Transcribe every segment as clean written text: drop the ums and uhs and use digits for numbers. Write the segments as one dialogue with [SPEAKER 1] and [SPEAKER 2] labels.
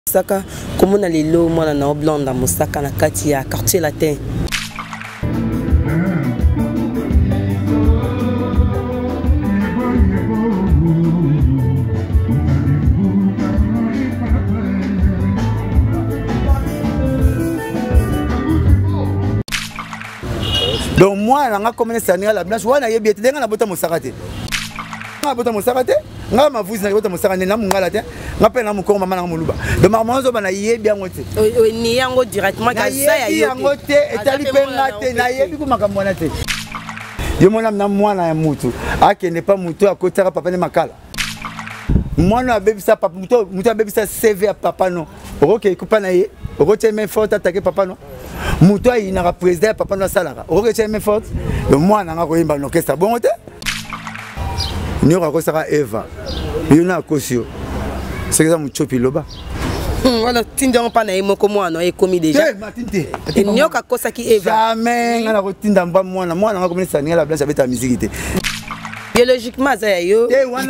[SPEAKER 1] Mosaka komona lelo mwana na oblonda Mosaka na kati ya quartier latin.
[SPEAKER 2] Donc moi nga comme ça la blanche wana yebi te nga bota Mosaka te. Nga bota Mosaka te. Nga ma vuzi na bota Mosaka na mungala te. Nga pe na mukoma mama na muluba. De maman zo bana yebi yango te.
[SPEAKER 1] Ni yango directement ka ça ya
[SPEAKER 2] yango te etali pe nga te na yebi ko makambo na te. Yo mona na mwana ya mutu. Akende pa mutu akotaka papa ne makala. Mwana bebisa papa mutu bebisa CV ya papa no. OK kupa na ye. OK même forte attaquer papa no. Mutu il n'a président papa no salara. OK même forte. Le mwana nga ko yimba no kesa bon te. Nyoka ko saka Eva. Yona kosio. C'est que ça muchopi loba.
[SPEAKER 1] Voilà, tinda on pa na yemo ko mwana e komi déjà. Nyoka ko saki Eva.
[SPEAKER 2] Jamais nga na ko tinda mba mwana nga ko minisa la blanche avec ta musique te.
[SPEAKER 1] Biologiquement ça yo.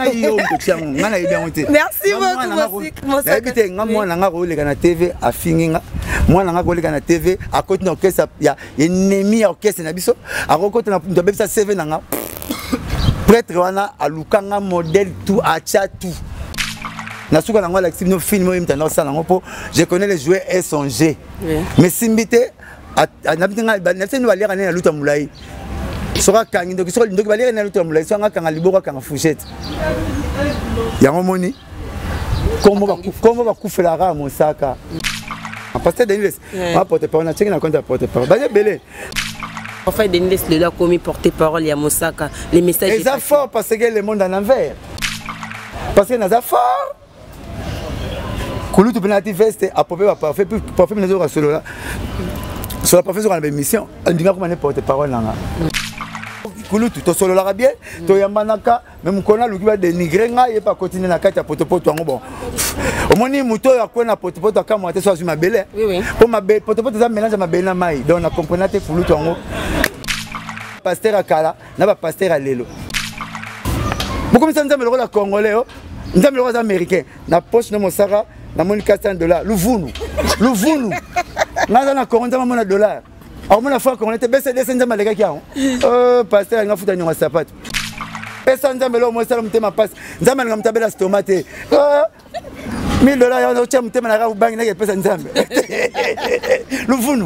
[SPEAKER 2] Merci beaucoup Mosaka. Nga mwana nga ko leka na TV afingi nga. Mwana nga ko leka na TV a côté na orchestre ya ennemi orchestre na biso. A côté na bebisa CV na nga. Prêtre wana alukanga modèle tout acha tout. Na suka na nga la no film mo imta na sala ngo je connais les jouets SONG. Mais simbité na bitinga na tenu balira na luta mulai. Soka kangi donc so ndoki balira na luta mulai so nga kanga liboko kanga fourchette. Yango moni. Comment va kufela ra Mosaka. Pasteur Denis, on porte parole na tcheki na compte porte parole. Ba belé.
[SPEAKER 1] En fait, Denis le a commis porter-parole à Mosaka. Les messages.
[SPEAKER 2] Les efforts parce que le monde en envers. Parce que les efforts. Kulu tu penalty veste à popé va parfait pour faire les autres solo là. Sur la profession de l'émission, on dit comment porter-parole là. Kulu tu solo là bien, to yambanaka même kona luki ba dénigrer nga et pas continuer na kati ya potopoto ngo bon. Au moins ni muto ya kona potopoto kama te so azuma belé.
[SPEAKER 1] Oui.
[SPEAKER 2] Pour ma potopoto ça mélange ma belé na mai. Donc na comprendre te Kulu to ngo. Pasteur akala na ba pasteur alelo. Beaucoup de nzambe le congolais, nzambe le américain. Na poche no Mosaka na moni $400. Luvunu. Naza na Congo nzambe na $. Alors mon affaire congolais te baisse des nzambe le gars qui pasteur nga futa nyonga sapato. Pesa nzambe lo mo sala mutema passe. Nzambe nga mutabela stomate. $1000 ya na ucha mutema na ka bangi na pesa nzambe. Luvunu.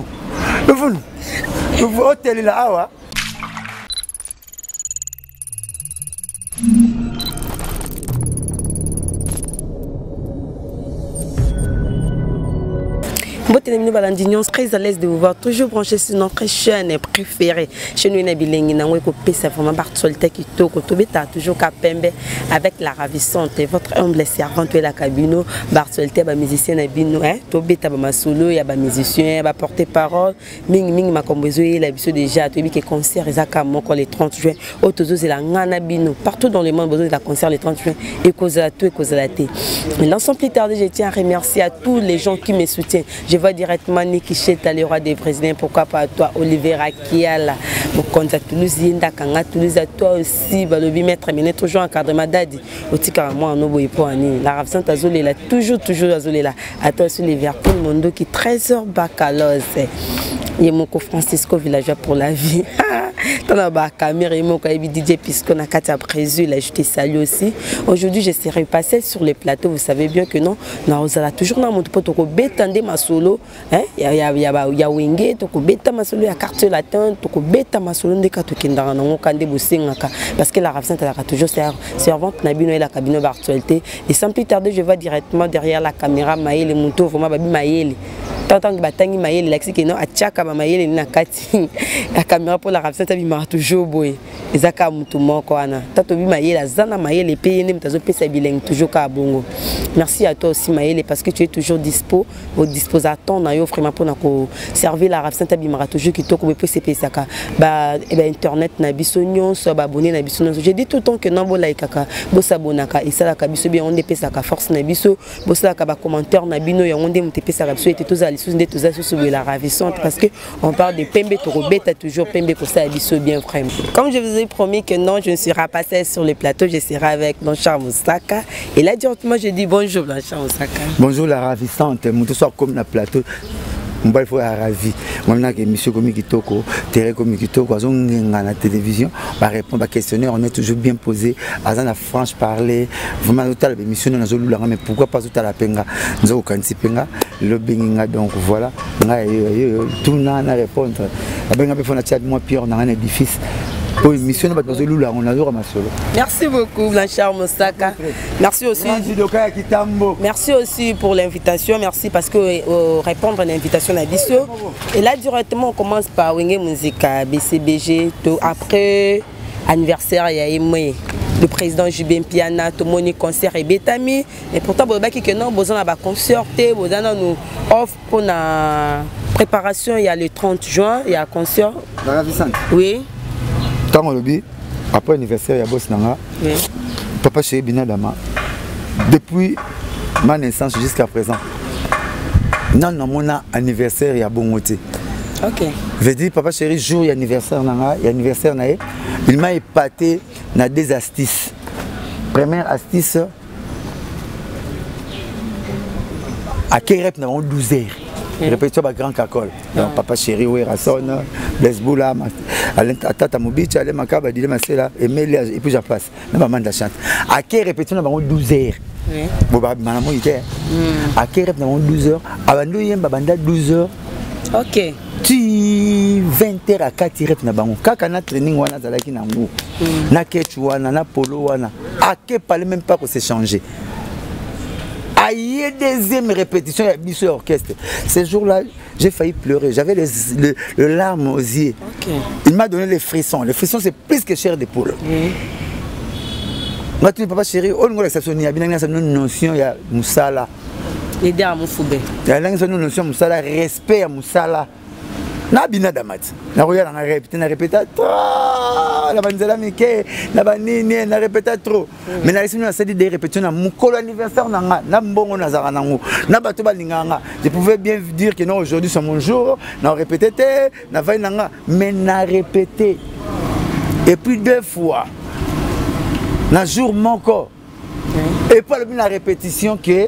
[SPEAKER 2] Hotel la awa.
[SPEAKER 3] Nous sommes très à l'aise de vous voir toujours branché sur notre chaîne préférée. Chez nous, toujours Kapembe avec la ravissante. Votre humble servante, la cabino, Bartholté, musicien, Tobeta, Masolo, il y a musicien, porte-parole, Ming, ma composé, la biso déjà, tu que concert, les 30 juin, Otozo, c'est la Nganabino. Partout dans le monde, besoin de la concert les 30 juin, et cause à tout, et cause à la thé. L'ensemble plus tard, je tiens à remercier à tous les gens qui me soutiennent. Je vois directement Niki Cheta, le roi des Brésiliens, pourquoi pas à toi, Olivier Rakiala, mon contact Toulouse, Yinda Kanga, Toulouse, à toi aussi, Balobi, maître, mais toujours encadrement d'Adi, au Tika, moi, en Obo et Poani, la Ravsante Azolé, là, toujours Azolé, là, à toi aussi, les Verpool, Mondo, qui 13h Bacalos, Yemoko Francisco, villageois pour la vie. Dans la caméra, DJ Pisco, na Katia Prézu, là, je te salue aussi. Aujourd'hui, je serai passé sur le plateau, vous savez bien que non, nous allons toujours dans mon pote, bétandé ma solo, il y a Wenge, toko beta ma solo, il y a quartier latin, toko beta ma solo, ndeka tokendara nango kande bosengaka, parce que la Ravsante elle a toujours servante Nabino et la cabine Bartholté. Et sans plus tarder, je vais directement derrière la caméra, Maël et Mouto, vraiment babi Maël. Tant que batangi Maël, l'axi qui non, à Tchaka Maël, na kati, la caméra pour la Ravsante elle m'a toujours boy. Ezaka Mouto moko ana. Tato bi Maël, la zana Maël et payé nem tazo pesa bileng toujours ka bongo. Merci à toi aussi Maël parce que tu es toujours dispo, au disposateur na yo vraiment pour na ko servir la Ravsante abimara toujours qui toko be pesa pesaka. Ba internet na biso nyonso ba abonné na biso nyonso. Je dis tout le temps que nambo like kaka, bo s'abonaka et ça la ka biso bien on dépesa ka force na biso, bo ça ka ba commentaire na bino ya on dé monter pesa biso et tous ali sous la ravissante parce que on parle de Pembe to robeta toujours Pembe ko ça biso bien vraiment. Comme je vous ai ai promis que non, je ne serai pas seule sur le plateau, je serai avec Blanchard Moussaka. Et là, directement, je dis bonjour Blanchard Moussaka.
[SPEAKER 2] Bonjour la ravissante, mon soir comme le plateau. On va faire ravi. Moi, je suis monsieur comme Kitoko, Terre comme Kitoko, à la télévision, on va répondre à questionnaire, on est toujours bien posé. À la franche parler, vraiment, tout à l'heure, monsieur, nous avons mais pourquoi pas tout à la penga? Nous avons quand penga, le benga, donc voilà, tout le monde a répondre. La benga, il faut que moi, pire, on a un édifice.
[SPEAKER 3] Merci beaucoup Blanchard Moussaka. Merci aussi. Merci aussi pour l'invitation. Merci parce que répondre à l'invitation à Bisso. Et là directement on commence par Wenge Musica BCBG. Après anniversaire il y a le président Jubin Piana, tout le monde concert et Betami. Et pourtant vous avez que non besoin d'avoir concert, vous avez nous offre pour la préparation. Il y a le 30 juin il y a un concert. Oui.
[SPEAKER 2] Quand on le dit, après l'anniversaire, il y a Boss Nanga, Papa Chéri Binadama, depuis ma naissance jusqu'à présent, non, mon anniversaire, il y a bon côté.
[SPEAKER 3] Ok.
[SPEAKER 2] Je veux dire, Papa Chéri, jour, il y a anniversaire, il m'a épaté dans des astuces. Première astuce, à Kérep, nous avons 12 heures. Répétition à Grand Cacol. Papa Chéri, oui, Rasson, Lesboula, Tata Mobicha, Alé Makaba, Dile Masela, et puis je passe. Nous avons de chante. À quelle répétition nous avons 12 heures. Bon, maman, il était. À quelle répétition nous avons 12 heures. Avant nous, il y a 12 heures.
[SPEAKER 3] Ok.
[SPEAKER 2] Tu 20 heures à 4 heures. Quand on a training, on a zalaki nangu. Na ketchuana, na polo wana. À quel palais même pas pour s'échanger. Aïe, deuxième répétition, il y a Bissou orchestre. Ces jours-là, j'ai failli pleurer. J'avais le larmes aux yeux. Okay. Il m'a donné les frissons. Les frissons, c'est plus que chair d'épaule. Moi, tu papa chéri, on a l'exception. Il y a une notion, il y a Moussala.
[SPEAKER 3] L'idée à Moufoubé.
[SPEAKER 2] Il y a une notion, Moussala, respect à Moussala. Na bina damat. Na roya na répéter trop. La banzela mike, na banini na répéter trop. Mais na laissé nous ça dit des répétitions na mukolo anniversaire na mbongo na zara nango. Na bato balinganga. Je pouvais bien dire que non aujourd'hui c'est mon jour, na répéter na vai nanga, mais na répéter. Et puis 2 fois. Na jour mon corps. Et pas le la répétition que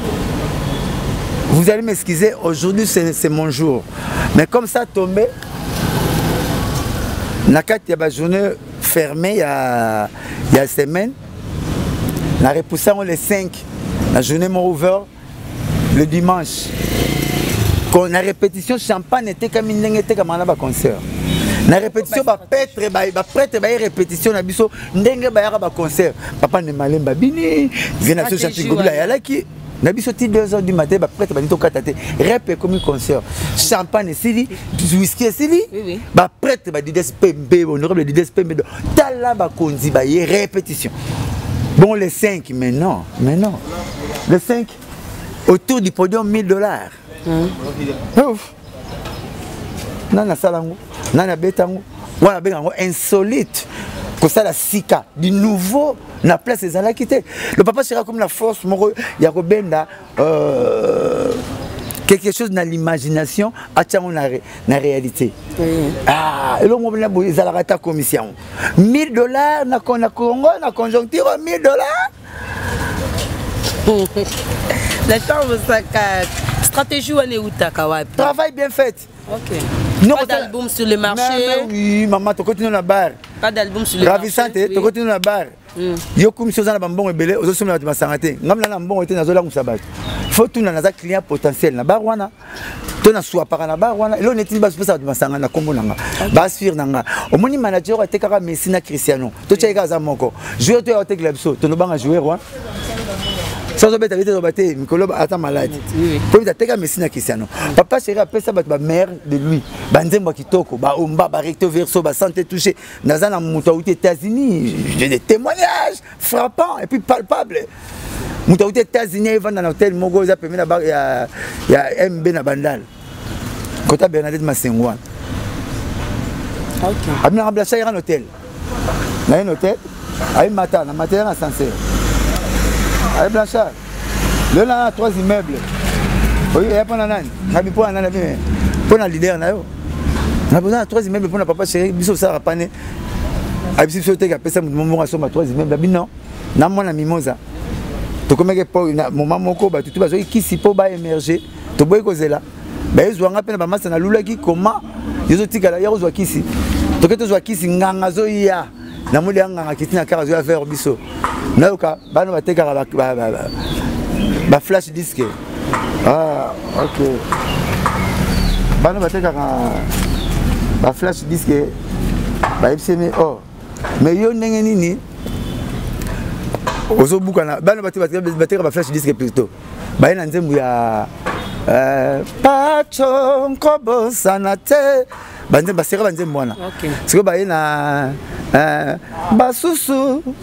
[SPEAKER 2] vous allez m'excuser, aujourd'hui c'est mon jour. Mais comme ça tombé, il y a une journée fermée il y a une semaine. La repoussée le 5, la journée m'a ouvert le dimanche. Quand la répétition champagne était comme une concert. La répétition va prêtre répétition na biso ndenge ba yaka ba concert. Papa ne malemba bini, vient à ce chantier gobla ya laki. Nabiso 2 heures du matin, prêtre banito katate, rep comme concert. Champagne sili, whisky sili. Ba prêtre ba dides pembe, honorable dides pembe. Tala ba konzi ba répétition. Bon le 5 mais non. Le 5 autour du podium $1000. Ouf. Nana salango, nana betango. Voilà ben insolite. Que ça la sika du nouveau na place des ala quitté. Le papa sera comme la force il y a Robenda quelque chose dans l'imagination à la réalité. Ah, et l'homme a besoin de la commission. $1000 na Congo na conjoncture $1000.
[SPEAKER 3] La chambre Moussaka stratégie ou est
[SPEAKER 2] travail bien fait.
[SPEAKER 3] Ok.
[SPEAKER 2] Non,
[SPEAKER 3] pas d'album sur le marché.
[SPEAKER 2] Oui, maman, tu continues la barre.
[SPEAKER 3] Pas d'album sur le marché.
[SPEAKER 2] Ravissante, tu continues la barre. Yo comme chose na bambon ebele, ozo somela de masangate. Ngamla na mbongo ete nazola musabat. Faut tout na za client potentiel na bar wana. To na soa para na bar wana. Elo neti ba spesa de masanga na kombo nanga. Ba sfir nanga. Omoni manager atekaka Messi na Cristiano. To tcheka za moko. Joueur to atek lebso, to no banga joueur wa. Sans obéter vite obéter Mikolo attend malade. Comme ça teka Messi na Cristiano. Papa chéri appelle ça ba mère de lui. Ba nzembo kitoko, ba omba ba recto verso, ba santé touché. Naza na muto aux États-Unis, j'ai des témoignages frappants et puis palpables. Muto aux États-Unis il va dans l'hôtel Mogo za permis il y a MB na Bandal. Kota Bernadette Masengwa. OK. Amina Rablacha ira hôtel. Na un hôtel, ay matin na matin na ascenseur. Allez Blanchard, le là 3 immeubles. Oui, il y a pas nanan. Nabi pour nanan bien. Pour un leader na yo. On a besoin de 3 immeubles pour na papa chéri, biso ça rapané. abisi sote ka pesa mon aso ma 3e même non na mona mimosa to komeke po na moment moko ba tutu bazo kisi po ba émerger to boy kozela ba ezwanga pe na ba masa na lulaki comment yezo tikala ya kozwa kisi to keto zwa kisi nganga zo ya na muli nganga kitina kara zo affaire biso na yoka bano bateka ba flash disque OK bano bateka ba flash disque ba epseme mais yo ndenge nini ozo bukana bano bateka ba flash disque plutôt ba ina nzembu ya pacho nkobo sanate banze basera banze mwana siko ba ina basusu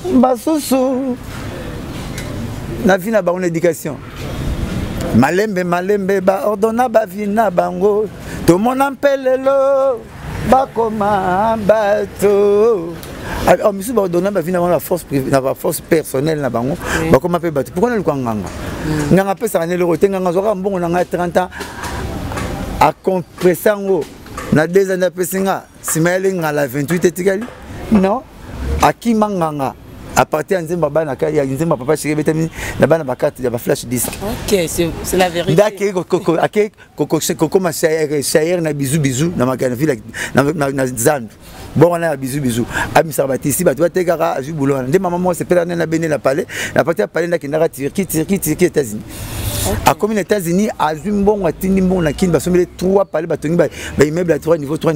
[SPEAKER 2] na vie na ba on éducation malembe ba ordonna ba vie na bango to mona mpelelo ba koma bato misu ba ordonna ba vie na la force personnelle na bango ba koma pe bato pourquoi na lukwa nganga pesa ne le rotenga ngazoka mbongo na 30 ans a compressango na 2 ans pesinga simaele ngala 28 etikali non akimanganga à partir de Nzemba bana ya Nzemba papa chéri betamini na bana bakati ya ba flash disque.
[SPEAKER 3] OK, c'est la vérité.
[SPEAKER 2] Dake koko ma shayer na bizu na magana ville na zandu. Bon on a bizu ami sabati ici ba tu tekara aju boulot. Nde maman moi c'est pela na bene la palais, la partie palais na kinara Turquie États-Unis. A comme les États-Unis aju mbongo atindi mbongo na kin ba somele 3 palais batongi ba immeuble à 3 niveaux.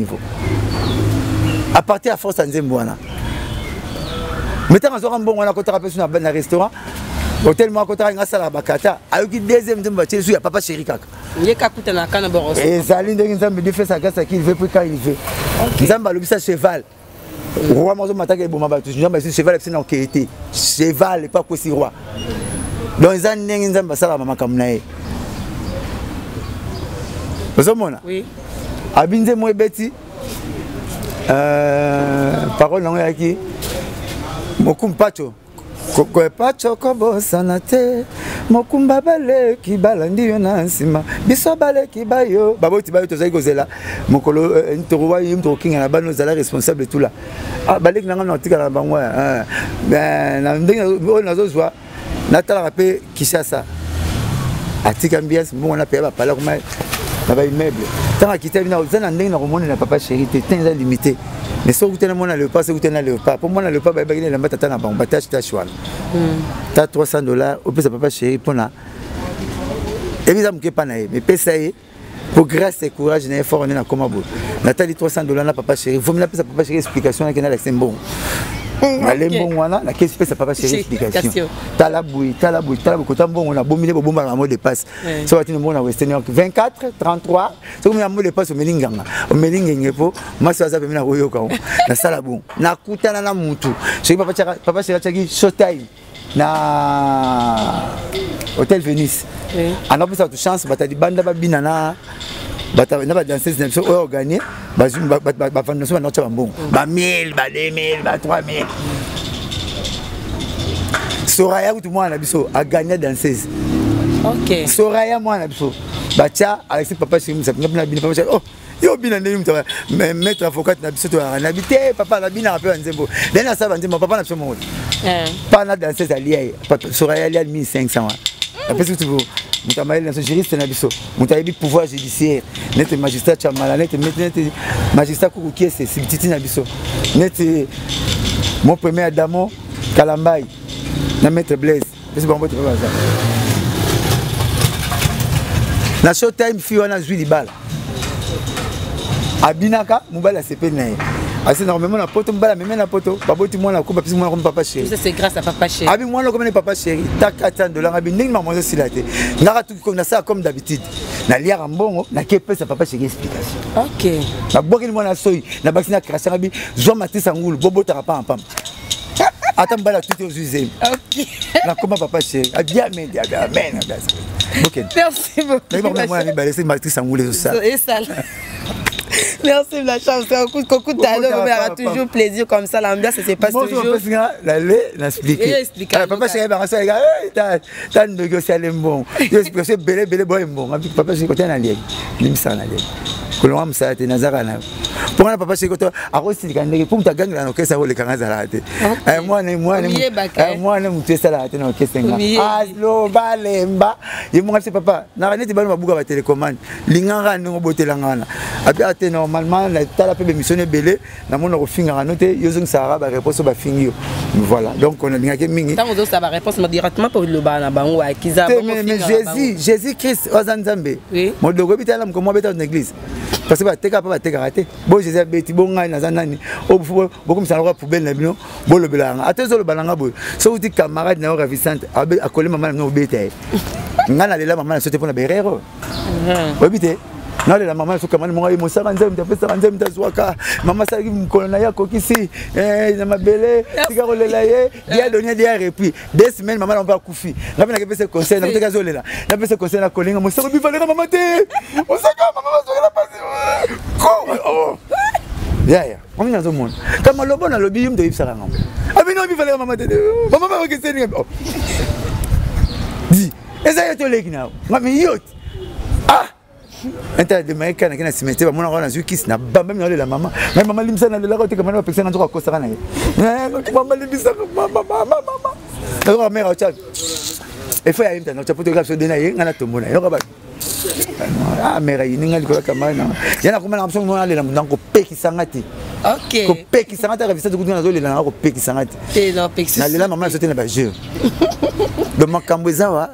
[SPEAKER 2] À partir à force Nzembo. Mais tant qu'on a un bon restaurant, hôtel moi quand on a sala bakata, avec deuxième tempo il y a papa chéri kaka.
[SPEAKER 3] Il y a kakuta na kana boros.
[SPEAKER 2] Et Saline de Nzambe de fait sa grâce qu'il veut pour quand il veut. Nzamba le bisa cheval. Roi mazo mataka bon mabatu. Nzamba c'est cheval c'est non qualité. Cheval pas quoi si roi. Donc Nzamba sala mama kamnae. Vous mona?
[SPEAKER 3] Oui.
[SPEAKER 2] Abinze moi beti. Parole non yaki. Mokumpacho koko pacho kobo sanate mokumba bale kibala ndiyo na nsima biso bale kibayo baboti bayo tozali kozela mokolo ntorowa yimto kinga na bano zala responsable tout là bale kinanga na tika na bango na ndenge nazozwa natala pe Kishasa atika ambiance bon on a payé ba pala comme na ba immeuble tant akita bina ozana ndenge na komona na papa chéri te tenza limité. Mais si vous avez le pas, si vous avez le pas, pour moi, le pas, vous avez le pas, vous avez $300, vous pouvez pas chéri pour là. Évidemment, vous pas mais payez pour grâce et courage, il faut on comme vous. Nathalie $300, n'a pas chéri. Vous me l'avez papa chéri explication, il y a l'accent bon. Mais bon, voilà, la question c'est papa chéri explication. Talaboui, quand on a bombé le bomba à mot de passe. Ça va être une bonne à Western York 24, 33. C'est comme un mot de passe au Melinganga. Au Melingengepo, moi ça va être un Royoka. Na Salabou, na Koutana na Moutou. Je papa chéri Showtime. Na Hôtel Venice. On a plus de chance, bata di banda babinana. Bata na ba danseuse na so o gagner ba fondation na tsa mbongo ba 1000 ba 2000 ba 3000 Soraya tout moi na biso a gagner danseuse.
[SPEAKER 3] OK.
[SPEAKER 2] Soraya moi na biso ba tia avec papa chez nous ça na bina papa oh yo bina ndeni mutara mais maître avocat na biso to na habité papa na bina peu nzembo dena ça nzembo papa na biso mo pas na danseuse allié Soraya allié 1500 après tout Moutamaïl dans ce juriste na biso moutayebi pouvoir judiciaire net magistrat chamala net magistrat kukukie c'est subtiti na biso net mon premier Adamo Kalambay na maître Blaise c'est bon bote pas ça na Showtime fi wana zwi libala abinaka mobala sepe na assez normalement na poto mbala même na poto baboti mwana ko bapisi mwana ko papa chéri
[SPEAKER 3] ça c'est grâce à papa chéri
[SPEAKER 2] abi mwana comme papa chéri ta $400 abi ndingi maman silate ngaka tout comme ça comme d'habitude na liara mbongo na kepe sa papa chéri explication.
[SPEAKER 3] OK
[SPEAKER 2] na bokini mwana soyi na bakina krasa abi zo matisa ngulu bobota ka pam attends mbala tout aux usines. OK na comment papa chéri bien amen OK
[SPEAKER 3] merci beaucoup
[SPEAKER 2] mais moi na balé c'est matisa ngulu ça
[SPEAKER 3] et ça. Merci de la chance. Coucou talent, on a toujours plaisir comme ça. L'ambiance se passe toujours.
[SPEAKER 2] Bonjour, papa chéri, t'as négocié les bons. Je belé bon. Papa chéri, côté na lié. Limsa na lié. Kolomam ça te nazara na. Pour un papa chez toi, à Rossi, pour ta gang, on caisse à rouler quand ça a été. Moi, ne me ça la tête, on caisse. Aslo, Balemba, et moi, c'est papa. N'a rien été bon, ma bouga va télécommande. L'ingara, nous, beauté langana. Après, normalement, la tala peut missionner belé, dans mon finger à noter, Yozung Sarah, la réponse au finir. Voilà, donc on a bien que mingi.
[SPEAKER 3] Tant que ça va répondre directement pour le bana, bango, à Kiza.
[SPEAKER 2] Mais Jésus-Christ, Ozanzambe. Mon dogo bitalam, comme moi, bêta dans l'église. Parce que tu n'as pas raté. Bon, Jésus a béti, bon, Nazanani, beaucoup de salariés pour ben Nabino, bon le Belanga. Attends, le Balanga, si vous dites camarade, n'a pas ravissante, à coller maman, non, bété. Nana, la maman, c'était pour la berrero. Obité. Non, la maman, c'est comme moi, mon saranzem, tu as fait saranzem, tu as soaka. Maman, ça me colonaya, kokisi, ma belle, tu as roulé là, il y a donné des repris. 2 semaines, maman, on va couper. La peine que ce conseil, on a fait là. La peine que ce conseil, la colline, mon saranzem, il fallait maman, on s'en va, maman, on s'en va. Cours! Ya, on est dans un monde. Comme le bon à l'objet, on doit y faire un homme. Ah, mais non, il fallait maman, maman, va regarder. Dis, et ça y est, tu l'es qui n'a pas. Mais yacht. Ah! Inter de Maïka na kina cimetière mon on a vu kiss na bamba mi la maman mais maman limsa na la côté comme na personne na ko sara na maman limsa maman la mère au chat et faut y aller na photographe de na ngana tomona yo ba ah mère yi ngali ko kamana yana kuma na option na lela mundango peki sangati
[SPEAKER 3] OK
[SPEAKER 2] ko peki sangati ka visite kudu na zo lela na ko peki sangati
[SPEAKER 3] te no peki
[SPEAKER 2] na lela maman sauter na ba jeu de makambo zawa.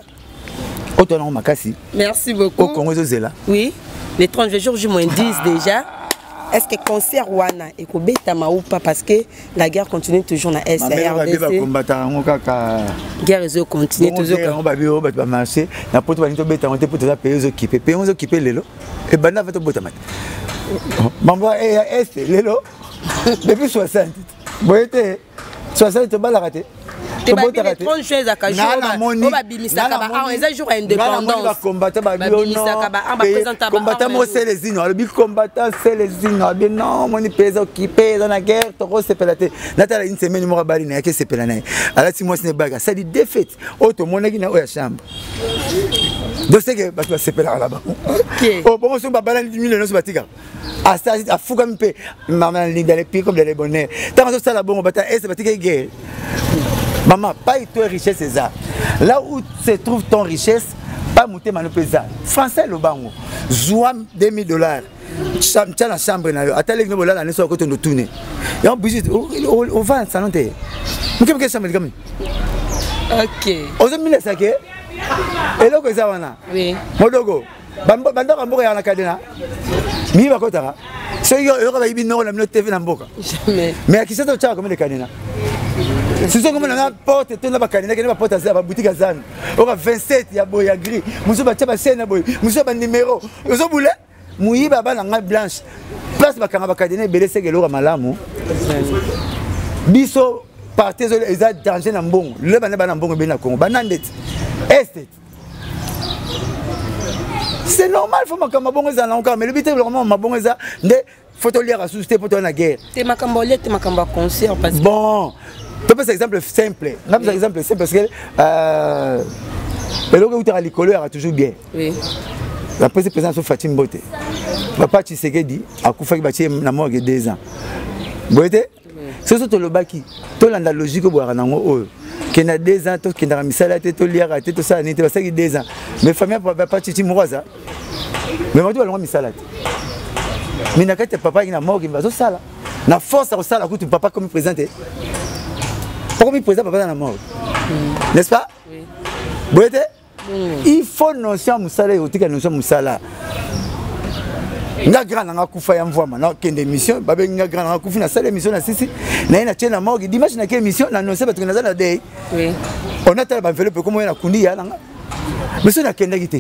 [SPEAKER 3] Merci beaucoup.
[SPEAKER 2] Au Congo Zela.
[SPEAKER 3] Oui, les 30 jours, du moins 10 déjà. Est-ce que concert Wana et Kobeta ou pas parce que la guerre continue toujours dans la SRDC. Guerre continue toujours.
[SPEAKER 2] On va marcher. La porte va pour te payer aux occupés. Payer aux occupés les lots. Et ben là va te botter. Maman est lelo. Depuis 60. Vous voyez 60 balles à rater.
[SPEAKER 3] Tu vas bien 30 choses à Kajou. On va bimisa kaba. Ah, ils ont jour indépendance.
[SPEAKER 2] On va combattre ba bimisa
[SPEAKER 3] kaba. On va présenter ba.
[SPEAKER 2] Combattre moi c'est les îles. Le combattant c'est les îles. Bien non, mon pèse occupé dans la guerre, toko c'est pelaté. Natala une semaine mo rabali na ke c'est pelané. Alors si moi ce n'est baga, ça dit défaite. Auto mon ngi na oya chambre. Donc c'est que parce que c'est pelala là-bas. OK. Oh bon so ba balani 10 000 no so batika. Ah ça a fouga mpe. Maman ligne dans les pieds comme les bonheurs. Tant que ça la bon bata et c'est batika guerre. Maman, pas toi richesse c'est ça. Là où se trouve ton richesse, pas monter manopeza. Français le bango. Zouam $2 000. Tiens la chambre na yo. Attends que là la so ko to tourner. Et on visite on va en salon té. Mais quelle chambre comme.
[SPEAKER 3] OK.
[SPEAKER 2] Ozo mille saké. Et là ko ça wana.
[SPEAKER 3] Oui.
[SPEAKER 2] Modogo. Bando kambo ya na kadena. Mi ba ko tara. C'est yo ba ibi no na TV na mboka. Jamais. Mais qui ça to cha comme les kadena. Si vous avez une porte, vous avez une porte à la boutique à Zan. Vous avez 27, il y a boy gris. Vous avez un scène, vous avez un numéro. Vous avez un baba blanche. Place de la cadena, belé c'est que l'eau malamu. Biso, partez les aides danger dans bon. Le banana bon bien à Congo. Banandet. Est. C'est normal, il faut que ma bonne zan encore. Mais le but est vraiment ma bonne zan. Faut lire à souster pour la guerre.
[SPEAKER 3] C'est ma cambolette, c'est ma camba concert.
[SPEAKER 2] Bon. Tu peux faire un exemple simple. Un exemple simple parce que le logo où l'école a toujours bien.
[SPEAKER 3] Oui.
[SPEAKER 2] La présidente de Fatim Bote. Papa Tshisekedi a coupé bâti na mort de 2 ans. Vous voyez? C'est surtout le baki. Tout la logique au boire nango. Qui a 2 ans, tout qui a mis ça la tête, tout lire à tout ça, n'était pas ça qui 2 ans. Mais famille papa Titi Mouroza. Mais moi tu vas loin mis ça là. Mais n'a pas papa qui a mort qui va tout ça là. Na force à ça là que tu papa comme présenté. Pourquoi il présente papa dans la mort? N'est-ce pas? Oui. Vous voyez? Il faut notion musala et otika notion musala. Nga grand nga kufa ya mvua na kende mission babe nga grand nga kufa na salle mission na sisi na ina tena morgue dimanche na ke mission na noce parce que na day. Oui. On a tellement enveloppe comme na kundi ya nga. Mission na kende gité.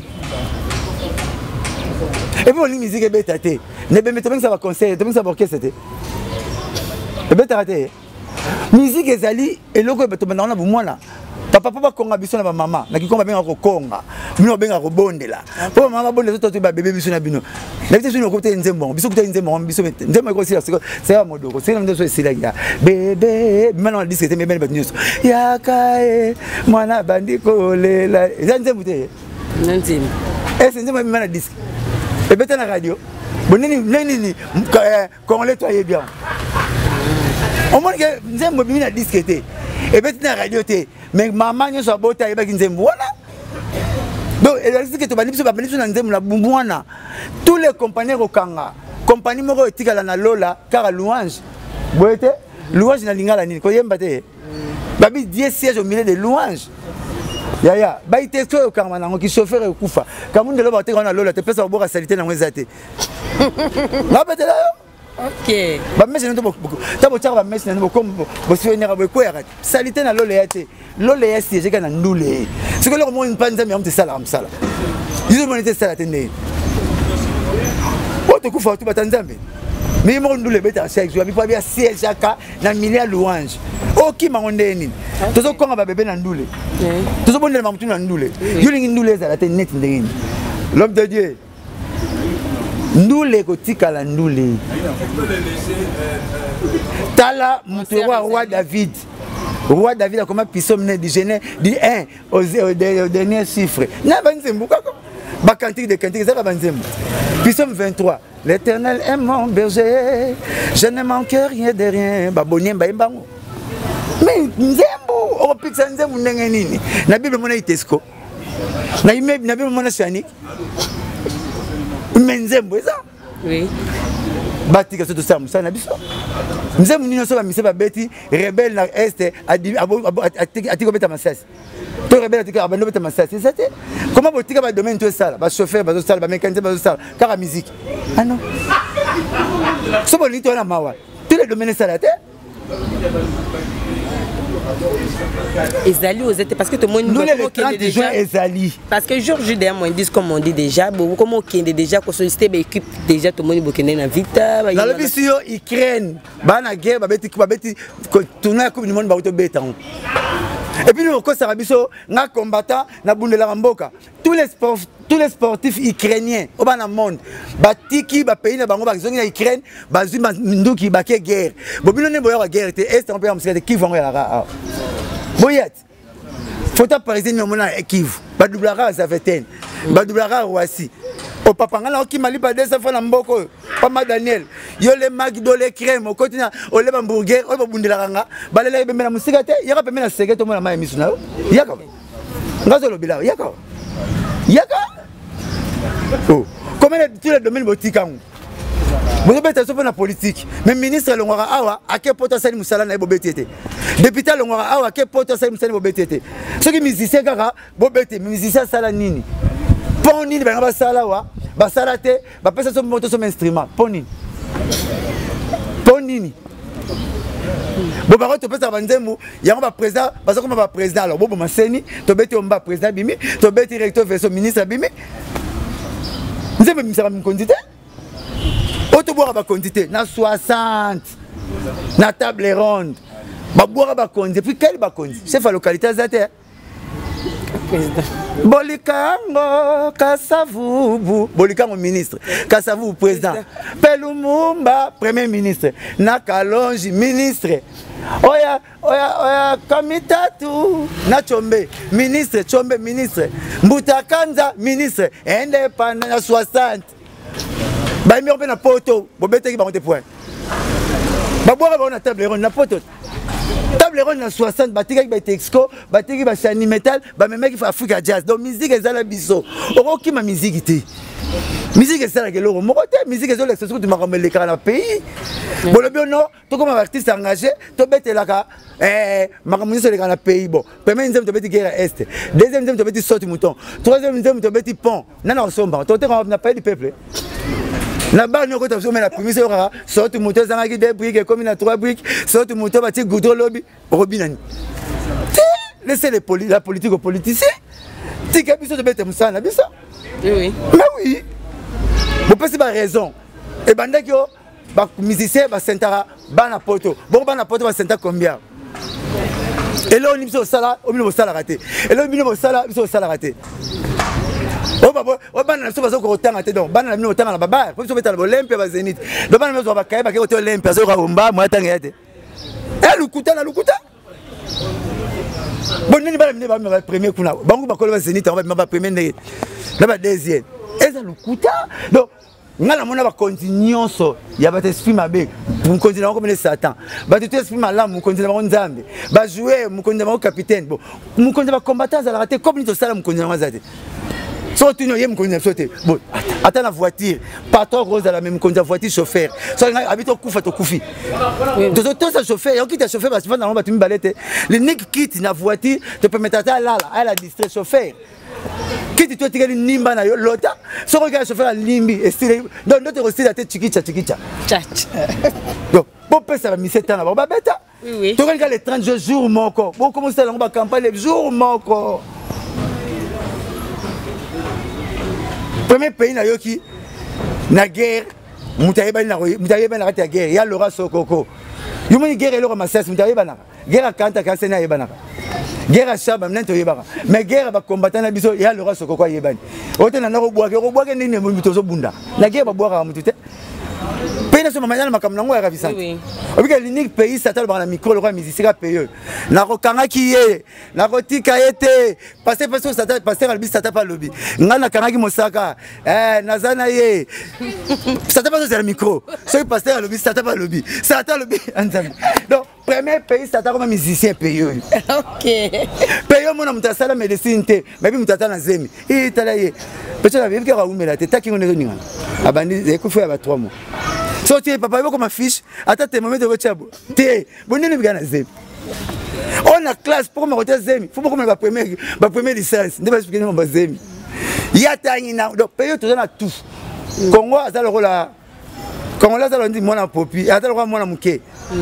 [SPEAKER 2] Et puis on lit musique bétaté. Ne be mettre ça va conseil, tout ça va orchestre c'était. Bétaté. Musique ezali eloko beto bana na bomwana papa konga biso na ba mama na kikomba benga ko konga bino benga ko bondela po mama bondela to ba bébé biso na bino na biso no côté nzembo biso côté nzembo biso nzembo ko sila c'est un modoko c'est ndio so sila ya bébé maintenant on discuter mais ben news ya kae mwana bandiko lela nzembo te nzembo nzembo maintenant disque et beta na radio Bonini congolais toi bien. Au moins que nzembo bimi na disquette. Et puis na radio té. Mais maman nyo so bota yeba nzembo wana. Donc elle dit que to bani biso ba bani biso na nzembo na bumbuana. Tous les compagnies okanga. Compagnie moko etikala na lola car louange. Boyete louange na lingala nini ko yemba te. Babi 10 sièges au milieu de louange. Ya ba ite so okanga na ngoki chauffeur ekufa. Kamunde lo ba te na lola te pesa oboka salité na ngwezate. Na betela yo.
[SPEAKER 3] Ok.
[SPEAKER 2] Ba mesi nto beaucoup. Ta bo tshaka ba mesi nto comme bo souvenir ba ko ya salité na lola yate. Lola ya siège kana ndule. Ce que le monde panza mais on te sala amsala. Ils ont monté ça la tende. O te kufa tu batanzambe. Mais mo ndule beta siège, je pas bien siège aka na milieu louange. O ki mangonde nini. Tozo konga ba bébé na ndule. Tozo bonde ma mutu na ndule. Yolingi ndule za la tende net ndengini. L'homme de Dieu. Ndule kotika la ndule. Tala mutuwa roi David. Roi David a comment pissom né du Genèse du 1 au dernier chiffre. Na banzembu kako. Ba cantique de cantique ça banzembu. Pissom 23. L'Éternel est mon berger. Je ne manque rien de rien. Ba bonyemba imbango. Mais nzembu o pixa nzembu ndenge nini? Na Bible mona itesco. Na Bible mona sianique. Menzembo ça?
[SPEAKER 3] Oui.
[SPEAKER 2] Batika soto sa musana biso. Nzembo nino so ba mise ba beti rebelle na est atiko beta masasi. To rebelle atiko abando beta masasi. C'est ça? Comment botika ba domaine to ça? Ba chauffeur ba sala ba mécanicien ba sala car musique. Ah non. So bonito na mawa. Tous les domaines ça la tête.
[SPEAKER 3] Ezali aux étés parce que tout le monde
[SPEAKER 2] nous les 30 juin Ezali
[SPEAKER 3] parce que jour juillet moi disent comme on dit déjà comment on déjà qu'on solliciter ba équipe déjà tout le monde bokene na vita ba
[SPEAKER 2] la bisio Ukraine bana guerre ba beti tourner coupe du monde ba auto beta. Et puis nous ça biso nga combattant na bundela mboka tous les sportifs ukrainiens au bana monde batiki ba pays na bango ba zongi na Ukraine ba zuma nduki ba ke guerre bobino ne boya guerre te est on peut am qui vont la boyet faut parisien no mona Kivu ba doublara za veten ba doublara Roissy au papa ngala ki mali ba 200 fois na mboko papa Daniel yo le magdo le crème au continent au le hamburger au bundela nga balela be na musika te yaka pe na seketo mona ma emisu na yaka ngazo lo bila yaka oh comment tous les domaines botika vous avez été na politique mais ministre longora awa ake poto sali musala na bobeti ete député longora awa ake poto sali musala bobeti ete ceux qui musicien kaka bobeti musicien sala nini poni ba ngaba sala wa ba sala te ba pesa so moto so instrument poni bo ba to pesa banzembu yango ba président ba so comme ba président alors bobo maseni to beti omba président bimi to beti recteur verso ministre bimi nzembe misara mkondite auto boire ba quantité na 60 na table ronde ba boire ba quantité puis quelle ba quantité chef à localité zate président Bolikango Kasavubu Bolikango ministre Kasavubu président Pelumumba premier ministre Nakalonji ministre Oya Kamitatu na Chombe ministre Chombe ministre Mbutakanza ministre indépendant na 60 ba mi na poto bobete ki ba monte point ba boire ba na table ronde na poto table ronde na 60 batika ki ba texco batiki ba chani metal ba même ki fa Africa jazz donc musique ezala biso okoki ma musique te musique ezala ke loro moko te musique ezala exception tu makambe le na pays bolobi no to comme artiste engagé to betelaka makambe le na pays bon premier nzembo to beti guerre est deuxième nzembo to beti saute mouton troisième nzembo to beti pont nana osomba to te na pays du peuple na ba nyoko to somela primise ora saute mouton zangaki 2 briques comme na 3 briques saute mouton bati goudron lobby robinani laissez la politique aux politiciens tika biso to beti musana biso
[SPEAKER 3] oui
[SPEAKER 2] mais oui vous pensez pas raison et bandaki yo ba musicien ba sentara bana poto bon bana poto ba senta combien et là on biso sala o bino sala raté et là bino sala biso sala raté oh baba o bana na so ba so ko tanga te donc bana na bino tanga na baba pour so beta na Olympia ba Zénith do bana so ba kai ba ke ko Olympia so ko mba mo tanga yate e lukuta na lukuta bon ni bana ni ba premier kuna bangu ba ko ba Zénith on ba premier na ba deuxième et ça lukuta donc ngana mona ba continuance ya ba esprit mabe mu continue comme les satan ba tout esprit malamu mu continue ba nzambe ba jouer mu continue ba capitaine bon mu continue ba combattant za la rater comme ni to sala mu continue ba zate so tu no yem continue sauter bon attends la voiture patron rose à la même continue voiture chauffeur so habite kufa to kufi to ça chauffeur yo quitte chauffeur parce que dans ba tu me balete le nick quitte na voiture te permettre à la distrait chauffeur qui tu as nimba na yo lota so regarde chauffeur limbi et style donc notre aussi la tête chikicha donc pour passer la mission temps là ba beta oui tu regardes les 30 jours moko bon comment ça la campagne les jours moko premier pays na yo qui na guerre mutayeba na rata guerre ya Laura Sokoko yo moni guerre Laura Massas mutayeba na guerre kanta kasena yeba na guerre à Chaba, mais guerre à combattre na biso ya Laura Sokoko yebani. Ote na nako boaka nini mitozo bunda. La guerre ba boaka mutute. Pays na maman na makamna ngo ya ravissante. Oui. Obika l'unique pays ça tala ba na micro le roi musicien payeux. Na ko kanga ki ye, na ko tika yete, passer ça passer albi ça pas lobby. Ngana kanga ki mosaka, nazana ye. Ça t'a pas sur le micro. So passer albi ça pas lobby. Ça t'a lobby ensemble. Donc premier pays ça t'a comme musicien payeux. OK. Payeux mon mutasala médecine te, mais bi mutata na zemi. Et tala ye. Peut-être la vie qui a oumela te taki ngone ninga. Abandi ekufu ya ba 3 mois. So tu es papa comme affiche, attends tes moments de rechabo. Té, bonne nuit gana zemi. On a classe pour me retirer zemi. Faut pas comme la première licence. Ne pas expliquer mon zemi. Ya tangi na donc paye tout na tout. Congo azalo rola. Congo là azalo ndi mwana popi, azalo rola mwana muke.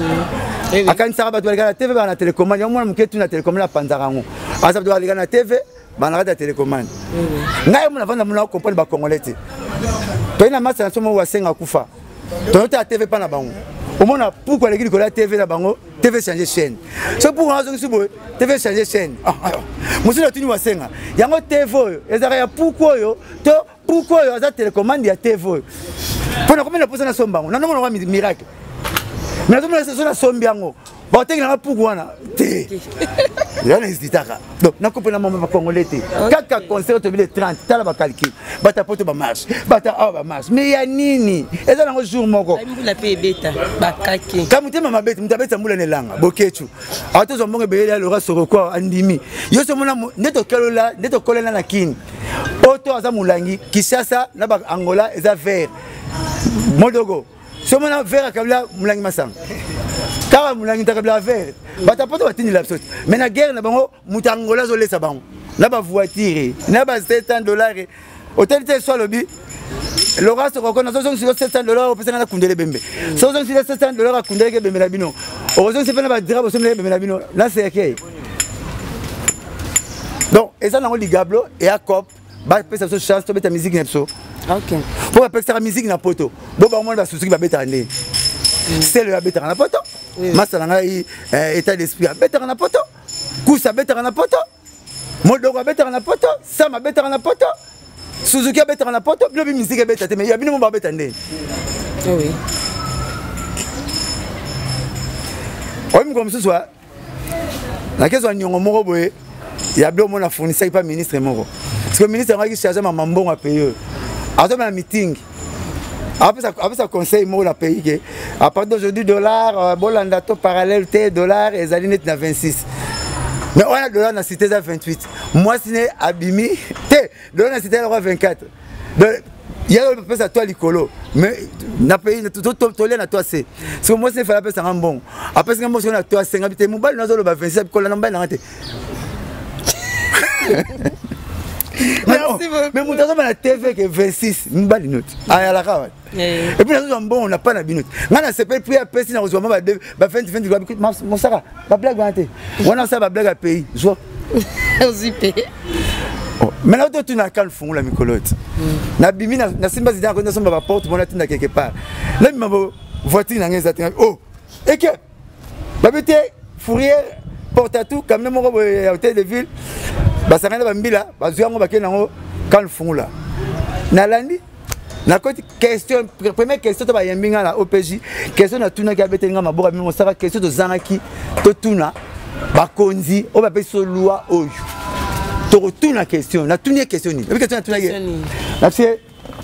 [SPEAKER 2] Akanisa ba to la TV ba na télécommande, ya mwana muke tu na télécommande la panzarango. Azalo to la na TV ba na rata télécommande. Ngai mwana vanda mwana comprendre ba congolais te. Paye na massa na somo wa senga kufa. Toyota TV pas na bango. Au moins pourquoi les gars TV na bango, TV changer chaîne. C'est pour raison que TV changer chaîne. Monsieur la tuni wasenga. Yango TV, ezara ya pourquoi yo, to pourquoi yo aza télécommande ya TV. Pour combien de personnes na sombango. Na non miracle. Mais na sombango na sombiango. Ba tenga pourquoi na té. Ya n'hésitaka. Donc na comprendre maman congolais té. Kaka concert to 30, tala ba calcul. Bata poto ba marche. Bata ba marche. Mais ya nini? Eza na jour moko.
[SPEAKER 3] La paye beta ba kaki.
[SPEAKER 2] Kamute mama beta mtabeta mbula nelanga. Bokechu. Ato zo mbonge beyela Laura Sokoko andimi. Yo so mona neto kalola, neto kolela na kini. Oto aza mulangi Kishasa na ba Angola eza vert. Modogo. So mona vert akabla mulangi masanga. Car mulangi takabla vert. Bata poto batini lapsot. Mais na guerre na bango mutangola zo lesa bango. Na ba voiture, na ba $700. Hôtel te soit lobby. Laura Sokoko na zo sur $700 au pesa na kundele bembe. So zo sur $700 kundele bembe na bino. Ozo se pena ba dira bo somle bembe na bino. Là c'est OK. Donc, et ça na ligablo et à cop, ba pesa so chance to beta musique nepso.
[SPEAKER 3] OK.
[SPEAKER 2] Pour appeler ça musique na poto. Bo ba mo ba susuki ba beta ndé. C'est le beta na poto. Masala ngai état d'esprit beta na poto. Kusa beta na poto. Modogo beta na poto, Sama beta na poto. Suzuki beta na poto, blobi musique beta te mais ya bino mo ba beta ndé.
[SPEAKER 3] Oui.
[SPEAKER 2] Oyi comme ce soit. La question nyongo moko boye. Ya blo mo na fournisseur pas ministre moko. Parce que le ministre a qui chargé ma mambo à payer. Après un meeting. Après ça conseil moi la pays que à partir d'aujourd'hui dollar bolanda to parallèle t dollar et zaline na 26. Mais on a dollar na cité à 28. Moi c'est abimi t dollar na cité à 24. Donc il y a peu ça toi likolo mais na pays tout na toi c'est. Parce que moi c'est fallait ça bon. Après c'est moi on a toi 5 habité mobile na zo le 27 ko la namba na raté. Mais mon temps la TV que 26 mbali note aya la kawa et puis nous bon on n'a pas la minute ngana s'appelle puis à pesi na reçoit ba 20 mon saka ba blague vanté on a ça ba blague à pays jo
[SPEAKER 3] ozipé
[SPEAKER 2] mais là tu na kan fond la mikolote na bimi na simba zidana ko na somba ba porte bona tinda quelque part là ma voiture na ngeza oh et que ba bité fourrière porte à tout comme même mon hôtel de ville basanga na bambila bazuango bakena ngo kan fungula nalandi na koti question première question to ba yembinga na OPJ question na tuna ka betenga maboka mimo saka question to zanaki to tuna bakonzi o ba peso loi oyo to tuna question na tuna question ni question na tuna ye na tie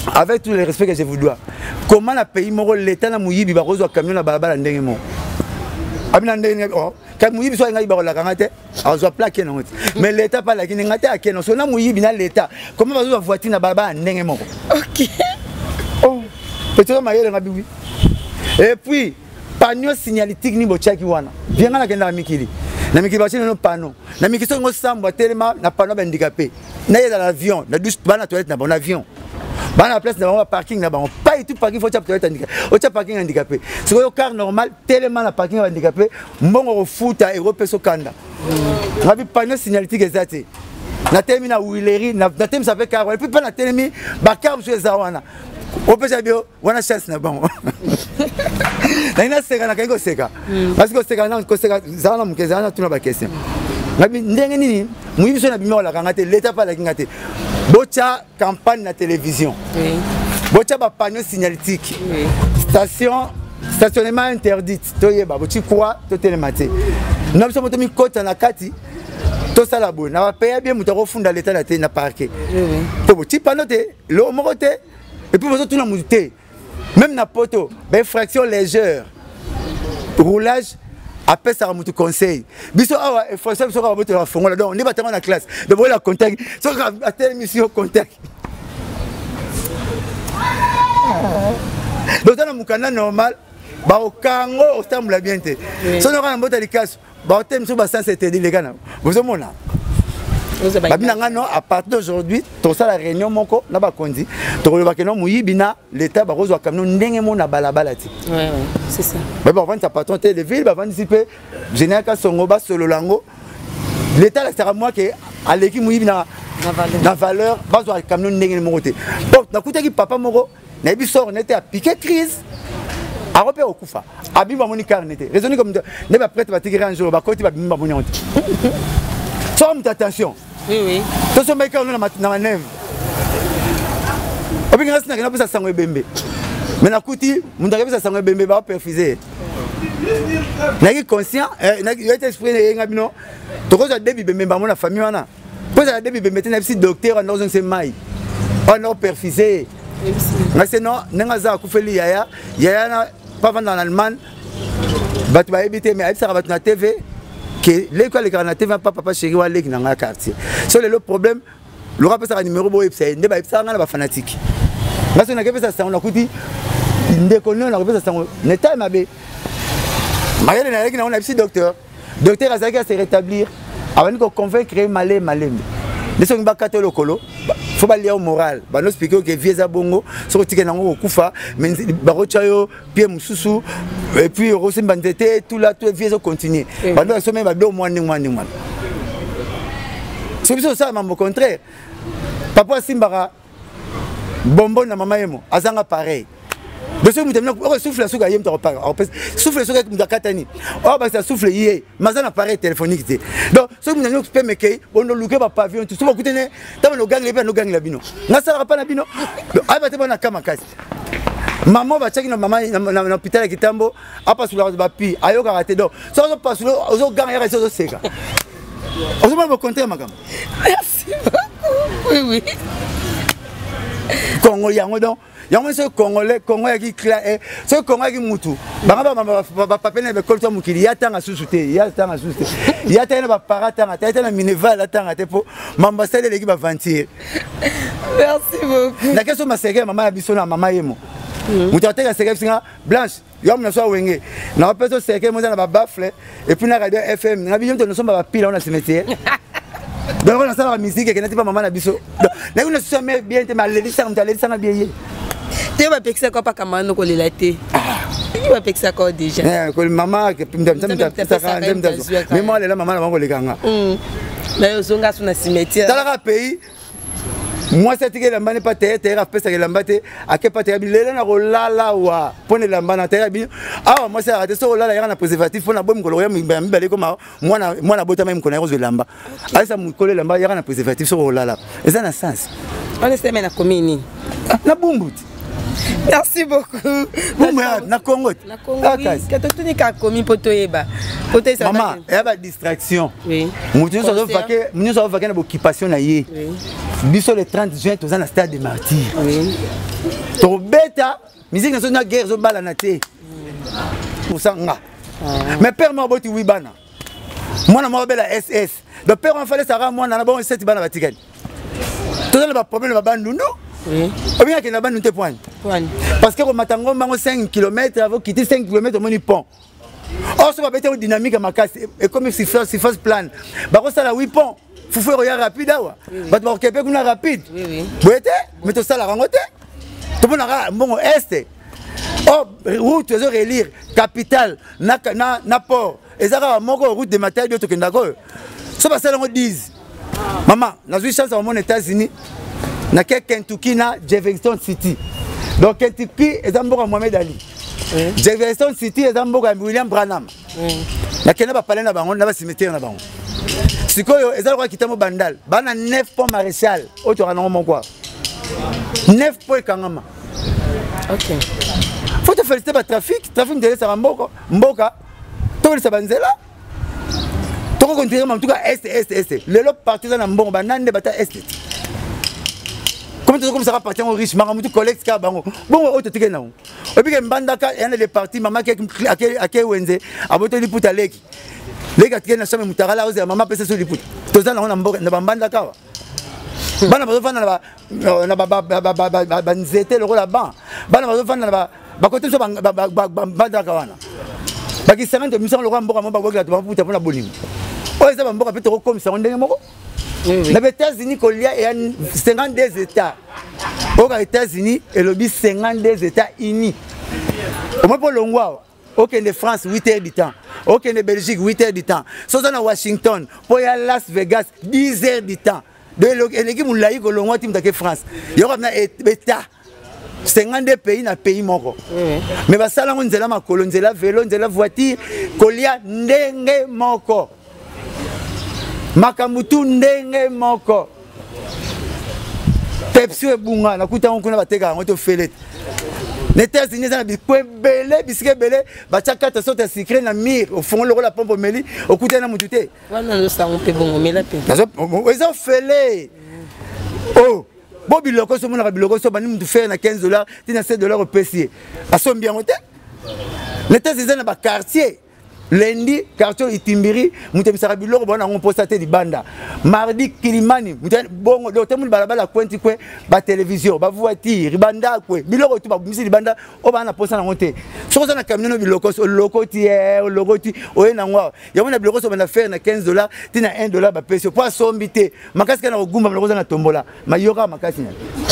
[SPEAKER 2] avec tout le respect que je vous dois, comment le pays moro l'État na muyibi ba rezo camion na balabala ndenge mo. Abina ndenge oh, quand muyibi so ngai ba la kangate, azo plaquer non. Mais l'État pas la ki ngate akeno so na muyibi na l'État. Comment ba zo voiture na balabala ndenge mo.
[SPEAKER 3] OK.
[SPEAKER 2] Oh, peut-être maïe ngabi oui. Et puis panneau signalétique ni bochaki wana. Bien na kenda mikili. Na mikili ba chine no panneau. Na mikili so ngo samba tellement na panneau ba handicapé. Na dans l'avion, na douche ba na toilette na bon avion. Dans la place, dans le parking, pas tout parking, il faut que handicapé. Au parking handicapé. C'est un car normal, tellement la parking handicapé, mon au foot à Europe et au Canada. On a vu panneau signalétique exact. Na termine à Willery, na termine ça fait car, et puis pas na termine, bah car monsieur Zawana. Au peut dire, on a chance na bon. Na ina seka na kaiko seka. Parce que seka na ko seka Zawana mukeza na tuna ba question. Nabi ndenge nini, muyibiso na bimela la kangate, l'état pas la kangate. Bocha campagne na télévision. Oui. Bocha ba panneau signalétique. Oui. Stationnement interdite. Toyeba bochi quoi to télématé. Nous sommes mis côte na kati. To sala bo. Na ba payer bien mutako funda l'état na té na parquet. Oui. To bochi panneau té, le moroté et puis vous tout na muté. Même na poto, ben fraction légère. Roulage après ça remonte conseil biso awa il faut ça biso ka boto la fongola donc ni batama na classe de voir la contact so ka atteindre mission contact donc dans mon canal normal ba o kango o stamula bien te so no ka mbota likas ba o tem so ba sans c'était les gars vous mona babina non à partir d'aujourd'hui tout ça la réunion moko na ba kondi to ko ba kenon muyibina l'état ba rozo camion ndenge mo na balabala ti
[SPEAKER 3] ouais c'est ça
[SPEAKER 2] mais bon vendre patron de ville ba vendre sipe général ka songo ba solo lango l'état là sera moi que à l'équipe muyibina na valeur ba zo camion ndenge mo côté bon na kuta ki papa moko na bi sort n'était à piquer crise a repère au kufa abi ba moni car n'était raisonner comme ne ba prêtre ba tigrer un jour ba côté ba bimba moni honte somme d'attention. Oui, oui. Tout ce mec, on a ma neve. On peut rester dans la sangue bébé. Mais na kuti, mon arrive sa sangue bébé va perfuser. N'a conscient, n'a été exprimé un abino. Tu vois, début bébé, ma la famille, on a. Puis à début bébé, un petit docteur, on a un semaille. On a perfusé. Mais c'est non, n'a pas coupé yaya, yaya pas vendre en Allemagne. Bah tu vas éviter, mais ça va être na TV. Que l'école alternative va pas papa chéri wa lek dans quartier. Sur le problème, le rappel ça numéro bo website, ne ba ça na ba fanatique. Parce que na ke ça on a kuti ndekoni on a repé ça n'état mabe. Marielle na lek na on a petit docteur. Docteur Azaki à se rétablir avant qu'on convaincre malé. Les gens ba kato lokolo. Faut pas lier au moral. Ba no expliquer que vieza bongo, so tike na ngo kufa, mais ba rochayo, pied mususu, et puis rosim bandete, tout là tout vieza continuer. Ba no so même ba do moine. C'est ça même au contraire. Papa Simbara bonbon na mama yemo, azanga pareil. De ce que souffle sur Gayem Toropa, souffle sur Mdakatani. Oh, bah ça souffle hier, mais un appareil téléphonique. Donc, ce que nous avons fait, on a loupé par pavillon, tout ce que vous avez dit, nous gagnons la bino. Nous n'avons pas la bino. Ah, bah, tu as Kamakas. Maman va checker maman dans l'hôpital qui tambo, après sur la papi, ayo karaté donc. Ça on passe aux gagner les choses sec. On se va compter ma gamme.
[SPEAKER 3] Merci beaucoup. Oui.
[SPEAKER 2] Congo yango donc. Yango ce Congolais qui clair ce Congolais qui mutu. Banga ba papa ne be kolto mukili yatanga susute, yatanga susute. Yatanga ba parata ngata, yatanga mineval atanga tepo. M'ambassade l'équipe va ventir.
[SPEAKER 3] Merci beaucoup.
[SPEAKER 2] La question ma sege maman biso na mama yemo. Mutate ka sege singa blanche. Yom na so wenge. Na rappelle sege mo na ba bafle et puis na radio FM. Na biso nous sommes ba pile on a cimetière. Donc on a ça la musique qui n'était pas maman na biso. Na une so bien te mal les ça na bien.
[SPEAKER 3] Tu vas pexer quoi pas comme nous coller la thé. Tu vas pexer quoi déjà.
[SPEAKER 2] Eh, maman que mais moi la maman va coller ganga.
[SPEAKER 3] Mais aux ongas sur le cimetière.
[SPEAKER 2] Dans le pays moi c'est que la mbane pas terre après ça que la mbate à que pas terre bilele na rolala wa pone la mbana terre bi ah moi c'est arrêté so là na préservatif pour na bom koloya mbale comme moi na bota même connaître zo lamba ah ça mu coller lamba ya na préservatif so rolala et ça na sens
[SPEAKER 3] on est même na commune
[SPEAKER 2] na bumbuti
[SPEAKER 1] Merci beaucoup.
[SPEAKER 2] Na Congo.
[SPEAKER 1] Na Congo. Que tu n'es qu'à commis pour toi eba.
[SPEAKER 2] Maman, il y a pas distraction.
[SPEAKER 1] Oui.
[SPEAKER 2] Nous sommes vaquer na occupation na yé. Biso le 30 juin tous na stade des Martyrs.
[SPEAKER 1] Oui.
[SPEAKER 2] To beta musique nationale guerre zo bala na té. Pour ça nga. Mais père m'a boti wi bana. Moi na m'a bela SS. Le père en fallait ça moi na bon 7 bana batikani. Tout ça le problème ba bandu non.
[SPEAKER 1] Oui.
[SPEAKER 2] Ou bien que na bandu te point. Parce que au matango mango 5 km avant quitter 5 km au moni pont. Or ça va être une dynamique à ma casse et comme si fausse plan. Bah ça la 8 pont. Faut faire rien rapide là. Bah tu vas au Québec on a rapide.
[SPEAKER 1] Oui oui.
[SPEAKER 2] Boete mais tout ça la rangote. Tout le monde a bon est. Oh route tu dois relire capitale na port. Et ça va moko route de matériel de to ndako. Ça va ça on dise. Maman, na eu chance au monde États-Unis. Na Kentucky na Jefferson City. Donc Kentucky est un bon Mohamed Ali. Jefferson City est un bon William Branham. Na Kenya ba parler na bango na ba cimetière na bango. Sikoyo ezalwa kitamo bandal. Bana 9 ponts maréchal. Auto rango mon quoi. 9 ponts kangama.
[SPEAKER 1] OK.
[SPEAKER 2] Faut te féliciter par trafic de ça mboka. To le sabanzela. To continuer en tout cas est. Le lot partisan na mbongo banande bata est. Comme ça va partir au riche, maman, tout collecte car bango. Bon, autre ticket non. Et puis mbandaka y en a des parties maman qui a wenze, aboto li puta leki. Leki atike na chama mutara la oze maman pesa sur li puta. Toza na mboka na mbandaka wa. Bana bazo fana na ba nzete le rola ban. Bana bazo fana na ba côté so mbandaka wana. Ba ki 50 mission le roi mboka mboka ba puta pour la bolingo. O eza mboka peut comme ça on ndenge moko. Les États-Unis, il y a 52 États. Aux États-Unis, et le 52 États unis. Au moins pour l'Ongwa, aucun de France, 8 heures du temps. Aucun de Belgique, 8 heures du temps. Sauf à Washington, pour y aller à Las Vegas, 10 heures du temps. De l'équipe où l'Aïe, l'Ongwa, team de France. Il y a un État. 52 pays dans le pays moko. Mais ça, on a ma colonne, on a vélo, on a voiture, kolia ndenge moko. Makamutu ndenge moko. Pepsi e bunga na kuta on kuna bateka ngoto felet. Les États-Unis na bikwe belé bisike belé bacha kata sote secret na mir au fond le la pompe meli au kuta na mutute.
[SPEAKER 1] Wana lo sa on pe bongo mela pe.
[SPEAKER 2] Ils ont fêlé. Oh, Bobby loko so mona biloko so bani mutu faire na $15, tina $7 au PC. Aso bien ngote. Les États-Unis na ba quartier. Lundi, quartier Itimbiri, mutem sarabiloko bona on postaté di banda. Mardi Kilimani, mutem bongo do temu balabala kwenti kwe ba télévision, ba voiture, banda kwe. Biloko tu ba misi di banda o ba na posta na monter. So ça na camionno biloko so loko ti o na ngwa. Ya mona biloko so bana faire na $15, tina $1 ba pesi po sombité. Makasi kana ogumba biloko na tombola. Mayoka makasi na.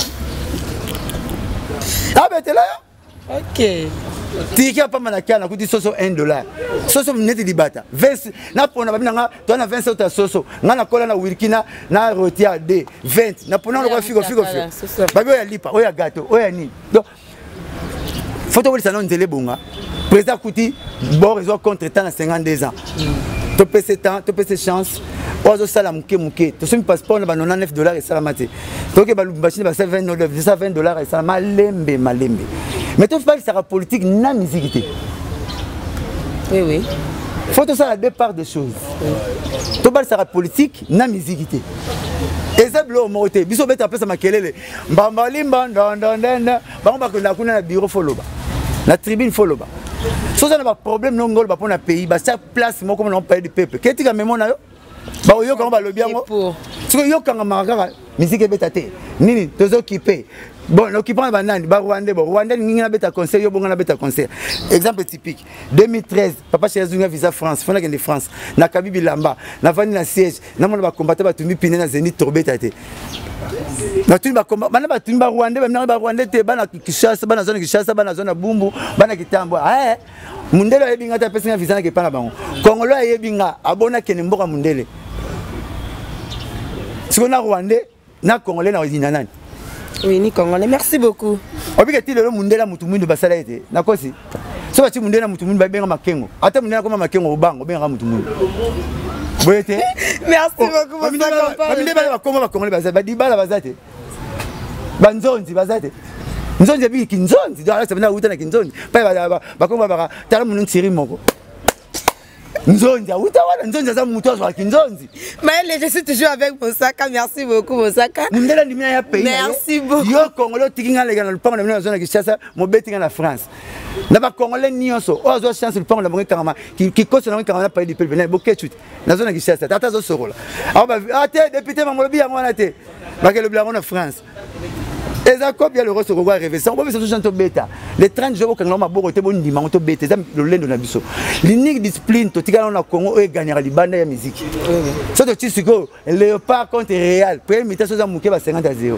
[SPEAKER 2] Abete là.
[SPEAKER 1] OK.
[SPEAKER 2] Tiki apa manaka na kuti soso $1. Soso neti libata. 20 na pona babina nga to na 20 sauta soso. Nga na kola na Wilkina na rotia D 20. Na pona lo figo. Babi oya lipa, oya gato, oya ni. Donc photo wali salon nzele bonga. Président kuti bon réseau contre temps na 52 ans. To pese temps, to pese chance. Ozo sala muke. To sumi passeport na ba $99 et salamate. To ke ba machine ba $20 et salama malembe. Mais tout ça sera politique, na musique.
[SPEAKER 1] Oui.
[SPEAKER 2] Faut tout ça à deux parts des choses. Tout ça sera politique, na musique. Et ça bloque mon côté. Biso bête après ça m'a kelele. Mbambali mbandandandanda. Bango bakunda kuna na bureau foloba. La tribune foloba. So ça n'a pas problème non ngol ba pour na pays, ba chaque place mo comme on paye du peuple. Qu'est-ce que mémo na yo? Ba yo quand ba lobby ngo. Siko yo kanga makaka musique betate. Nini tozo occupé. Bon, l'occupant est banane, Rwanda n'a pas de conseil, il n'a pas de conseil. Exemple typique, 2013, papa chez Zunga visa France, il faut France, na Kabibi Lamba, na vani na siège, na mon va combattre ba tumi piné na Zénith Torbé tate. Na tumi ba combattre, bana ba tumi ba Rwanda, ba Rwanda te bana Kinshasa, bana zone Bumbu, bana Kitambo. Mundele yebinga ta pesa visa na ke pana bango. Congolo yebinga abona kene mboka mundele. Siko na Rwanda, na Congolais na odina nani.
[SPEAKER 1] Oui, ni Congolais. Merci beaucoup.
[SPEAKER 2] Obiki le mundela mutumundu basala ete. Nakosi. So bati mundela mutumundu ba benga makengo. Ata mundela koma makengo obango benga mutumundu. Boyete.
[SPEAKER 1] Merci beaucoup pour ça.
[SPEAKER 2] Baminde ba koma ba Congolais bazate. Ba dibala bazate. Banzonzi bazate. nzonzi abi kinzonzi donc ça vient uta na kinzonzi ba ko ba tala munu ntiri moko nzonzi uta wala nzonzi za muto zo kinzonzi.
[SPEAKER 3] Mais je suis toujours avec Mosaka, merci beaucoup Mosaka.
[SPEAKER 2] Mundela ndimia ya pays.
[SPEAKER 3] Merci beaucoup.
[SPEAKER 2] Yo Congolais tikinga lega na lupango na zone ya Kinshasa mo betinga na France. Na ba Congolais nyonso ozo chance lupango na bonge karama ki koso na karama na pays du peuple na bokechuti na zone ya Kinshasa tata zo sorola. Ate député mamolobi ya mwana te. Ba ke le blanc na France. Eza copia le rose rogwa rêver ça on peut se chanter bêta les 30 jours quand on m'a beau te bon ndima on to bêta ça le lendo na biso l'unique discipline to tika na Congo e gagner libanda ya musique ça to tisiko Léopard contre Real premier mi-temps ça muke ba 50-0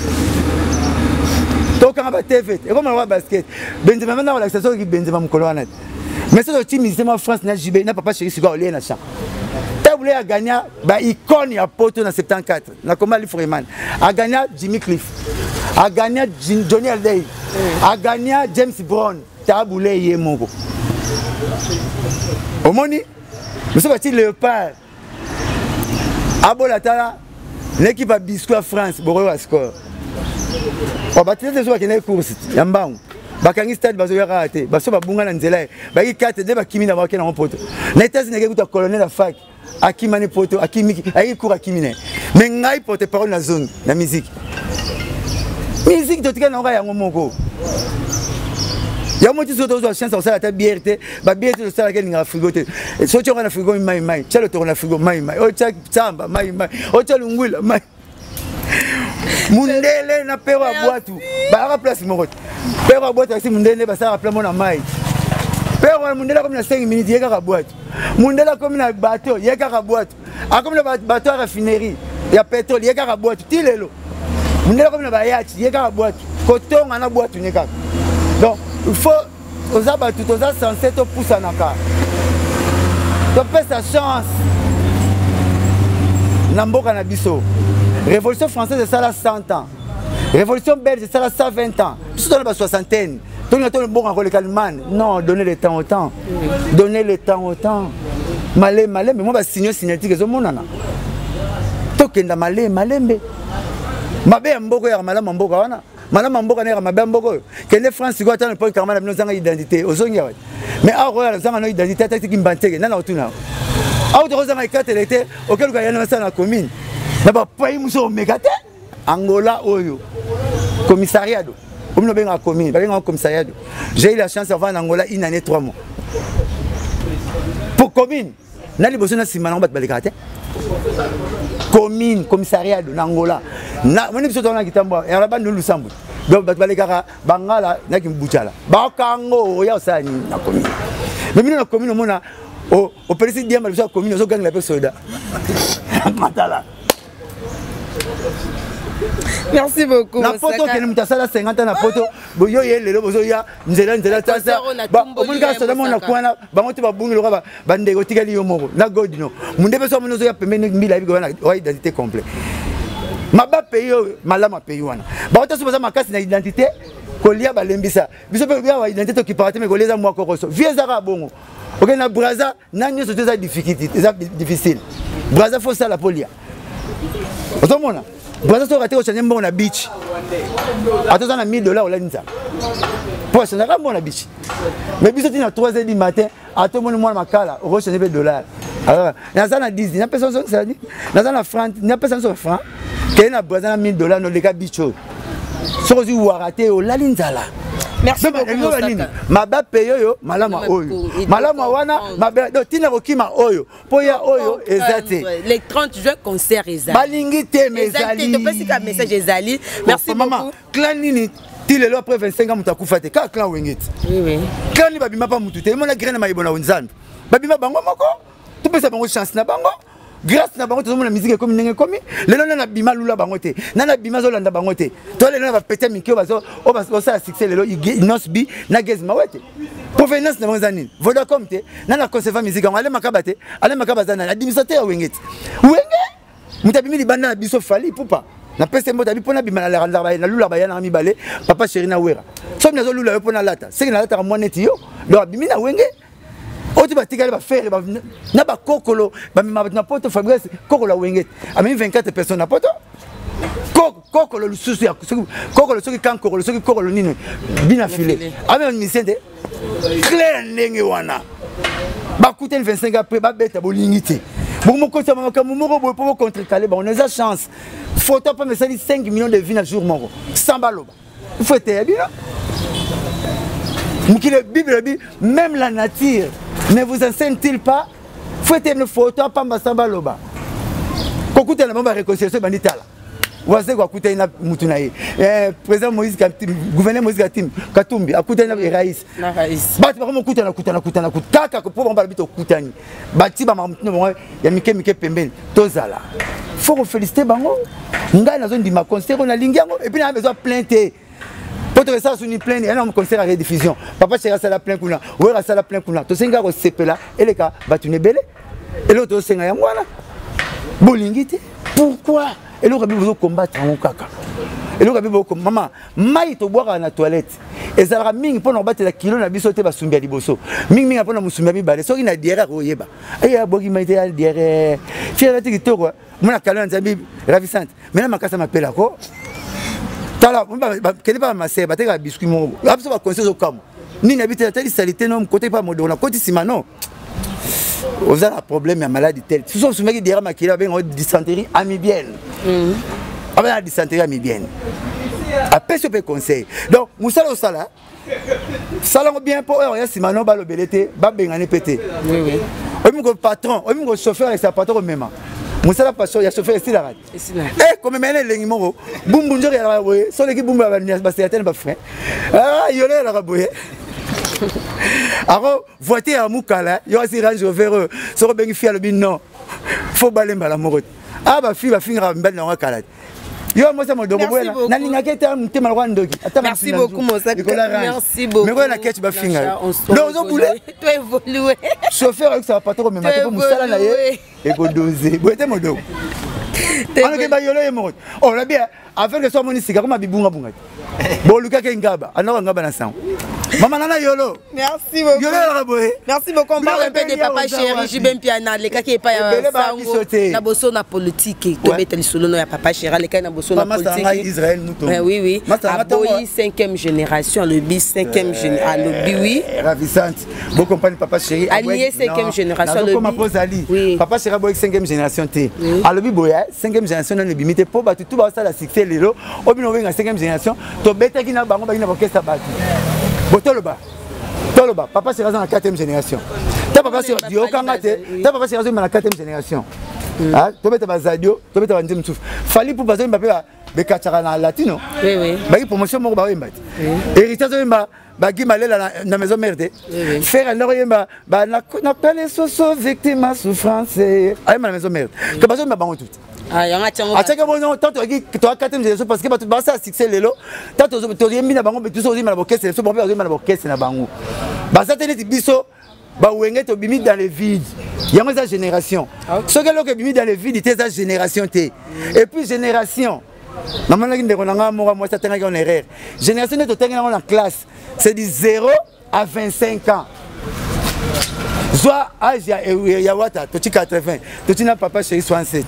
[SPEAKER 2] to quand ba TV et comme on va basket Benzema na la station qui Benzema mukolo wana mais ça to ti musicien France na JB na papa chéri siko olé na champ voulait a gagné ba icône ya poto na 74 na combat li Freeman a gagné Jimmy Cliff a gagné Johnny Hallyday a gagné James Brown taboulé ye moko omoni monsieur bati Léopard abola tala l'équipe a biscuit France boro wa score o bati des fois kene course ya mbangu bakangi stade bazo ya raté baso babunga na nzela ba ki 4 de bakimi na bakena poto na États-Unis ke kuta colonel la fac akimane poto akimiki ayi cour akimine mais ngai porte parole na zone na musique totika na ngaya ngomoko ya moti soto zo chance ça ta BRT ba BRT ça la kelinga frigo te so tu na frigo mai chalo to na frigo mai o cha tsamba mai o cha lungula mai mundele na pewa boatu ba ra place moko pewa boatu si mundele ba sa place mona mai pewa mundele comme na 5 minutes yeka ka boatu mundele comme na bateau yeka ka boatu a comme na bateau à raffinerie ya pétrole yeka ka boatu tilelo mundele comme na ba yacht yeka ka boatu kotonga na boatu nyeka donc il faut aux abattu aux censé to poussa na ka to pesa chance na mboka na biso. Révolution française ça a 100 ans. Révolution belge ça a 120 ans. Tout dans la soixantaine. Tout le bon en le calman. Non, donnez le temps au temps. Donnez le temps au temps. Malé mais moi va signer signature que mon nana. Tokenda malé mais. Mabe mboko ya malama mboka wana. Malama mboka na mabe mboko. Kende France ko atana pour karma na bino identité. Ozongia. Mais a roya zanga no identité tactique mbanteke nana otuna. A to zanga ikate l'été auquel ko yana na commune. D'abord, pays muso megate Angola oyo commissariat on no benga commune benga commissariat. J'ai eu la chance de voir en Angola une année 3 mois pour commune na liboso na simana bat balikate commune commissariat de Angola na moni biso tona kitambo ya ba ndulu sambu donc bat balikara bangala na kimbuchala ba kango ya osani na commune mais mino na commune mona au président ma biso commune zo gang la soda matala.
[SPEAKER 3] Merci beaucoup.
[SPEAKER 2] La photo que nous avons 50 ans, la photo, boyo yele le bozo ya nzela tasa. Ba omunika soda mona kwana, ba moto ba bungi loka ba ndego tikali yo moko. Na godino. Munde beso mono zo ya pemene mbila bi wana wa identité complet. Maba pays malama pays wana. Ba oto so makasi na identité kolia ba lembisa. Biso pe ya identité qui parate me koleza mwa kokoso. Vieza ka bongo. OK na Braza na nyoso teza difficile. Braza faut ça la polia. Otomona Braza so raté au changer bon na beach. Attention na $1000 au linza. Pour changer bon na beach. Mais biso tina 3h du matin, atomona mwana makala, au changer $. Alors, na ça na 10, na personne ça dit. Na ça na franc, na personne sur franc. Qu'est na Braza na $1000 no leka beach. So ozi warate au la linza là.
[SPEAKER 3] Merci beaucoup.
[SPEAKER 2] Maba peyo malama oyo. Malama wana mabe do tina kokima oyo. Poya oyo ezate.
[SPEAKER 3] Les 30 juin concert ezali.
[SPEAKER 2] Balingi te mezali.
[SPEAKER 3] Tu peux citer un message ezali. Merci beaucoup.
[SPEAKER 2] Maman, clan nini tilelo après 25 ans mutakufa te. Ka clan wengeti.
[SPEAKER 3] Oui.
[SPEAKER 2] Clan ni babima pa mutu te. Mona graine maibona onzandu. Babima bango moko. Tu peux ça bango chance na bango. Grâce na bango to mona musique comme ndenge komi. Lelo na bima lula bango te. Na bima zo landa bango te. To lelo na ba péter mikio bazo o bazo ça succès lelo inosbi na gezma wete. Provenance na banzani. Vodacom te. Na conserver musique ngale makabate. Ale makabazana administrateur wengeti. Wenge mutabimi libanda na biso fali pupa. Na pese mota bi pona bima na lula ba yana mi bale. Papa chéri na wera. So na zo lula yo pona lata. C'est na lata mo neti yo. Do bimi na wenge. Oti batikale ba faire na ba kokolo ba na poto Fabrice kokolo wengeti. A 24 personnes na poto. Koko le susu koko le soki kan koko le soki koko le nino bina filé avec une mission de clair ndenge wana ba coûter 25 après ba beta bolingité bon mon côté mon pour contrecaler on a la chance photo pas me sali 5 millions de vues à jour moko sambaloba il faut être bien mukile bible même la nature ne vous enseigne-t-il pas faut être une photo pas sambaloba kokuta na ba réconciliation banditala Waze kwa kuta ina mutu na ye. Président Moïse Katumbi, gouverneur Moïse Katumbi, akuta ina Raïs.
[SPEAKER 3] Na Raïs.
[SPEAKER 2] Bati ba kutana kaka ko po ba bito kutani. Bati ba mamutu no ya mike pembeni. Tozala. Faut féliciter bango. Ngai na zone di ma concert on a lingi yango et puis na besoin plainte. Pour ça sur une plainte, il y a un concert à rediffusion. Papa chéra ça la plainte kuna. Ouera ça la plainte kuna. To senga ko sepela et les cas batu ne belé. Et l'autre senga yango wana. Bolingité. Pourquoi? Et le rabbi vous combattre en kaka. Et le rabbi vous combattre. Maman, maï to boire à la toilette. Et ça ming pour nous battre la kilo na biso te ba sumbia liboso. Ming pour nous sumbia bi balé. So ina diere royeba. Aya bogi maïté al diere. Fiera ti kitoko. Mona kalon nzabi ravissante. Maintenant makasa m'appelle ko. Tala, kene pas ma sœur, bateka biscuit mo. Abso ba conseil au kam. Ni n'habite la telle salité non côté pas modo na côté simano. Vous avez un problème, un maladie telle. Si vous avez des gens qui ont une dysenterie amibienne. Avec la dysenterie amibienne. Après, je peux conseiller. Donc, Moussa le Sala, Sala bien pour eux, si maintenant, le belleté, Babengane pété. Oui. Le patron, le chauffeur et sa patron même. Moussa la passion, il y a chauffeur ici la rate. Eh, comme maintenant, les gens, boum boum, il y a la rabouée. Sur l'équipe boum, il y a la frère. Ah, il y a la rabouée. Alors, voiture à Moukala, il y a aussi Range Rover, sur le bénéfice le bin non. Faut baler la morotte. Ah, ma fille va finir à me dans la calade. Yo, moi, ça m'a donné.
[SPEAKER 3] Merci beaucoup, Moussa. Merci beaucoup.
[SPEAKER 2] Mais voilà, la quête va finir. Non, vous
[SPEAKER 3] tu évolué.
[SPEAKER 2] Chauffeur avec sa patron, mais maintenant, Moussa là, et go doser. Vous êtes mon dos. On a bien yolo et mort. Oh, là bien, avec le soir, mon cigare, ma bibou, ma boungate. Bon, Lucas Kengaba, alors on va dans sang. Maman Nana Yolo.
[SPEAKER 3] Merci beaucoup.
[SPEAKER 2] Yolo Raboué.
[SPEAKER 3] Merci beaucoup. On parle un peu de papa chéri, Jibem Piana, les cas qui est pas na bosso na politique, to mettre solo no ya papa chéri, les cas na bosso na politique.
[SPEAKER 2] Israël mouton.
[SPEAKER 3] Oui oui. Aboyi 5e génération, le bis 5e génération, le oui.
[SPEAKER 2] Ravissante. Vous comprenez papa chéri.
[SPEAKER 3] Allié 5e génération le
[SPEAKER 2] bi. Oui. Papa chéri Aboyi 5e génération té. Alors bi boya 5e génération na bimité po ba tout ba ça la succès lelo. Obino wenga 5e génération, to beta ki na bango ba ina orchestre batu. Toloba, papa c'est dans la 4e génération. Ta papa c'est du Okangate, ta papa c'est dans la 4e génération. Ah, tu mets ta zadio, tu mets ta vandim souf. Fali pour baser Mbappé be kachara latino.
[SPEAKER 3] Oui oui.
[SPEAKER 2] Ba ki promotion mo ba wemba. Héritage wemba ba gi malela na maison merde. Faire alors wemba ba na pele soso victime souffrance. Ay ma maison merde. Que baser mba bango tout.
[SPEAKER 3] Ah, yanga tchango.
[SPEAKER 2] Ataka bono tant to ki to 4e génération parce que ba tout ba ça succès lelo. Tant to yembi na bango be tout so na bokese, so bombe na bokese na bango. Ba ça tene biso ba wenge to bimi dans les vides. Yanga sa génération. Ce que lo que bimi dans les vides, c'est sa génération té. Et puis génération. Maman la ndeko nanga moi ça tenga en erreur. Génération de tenga en classe, c'est du 0 à 25 ans. Soit âge ya wata, to 80, to na papa chez 67.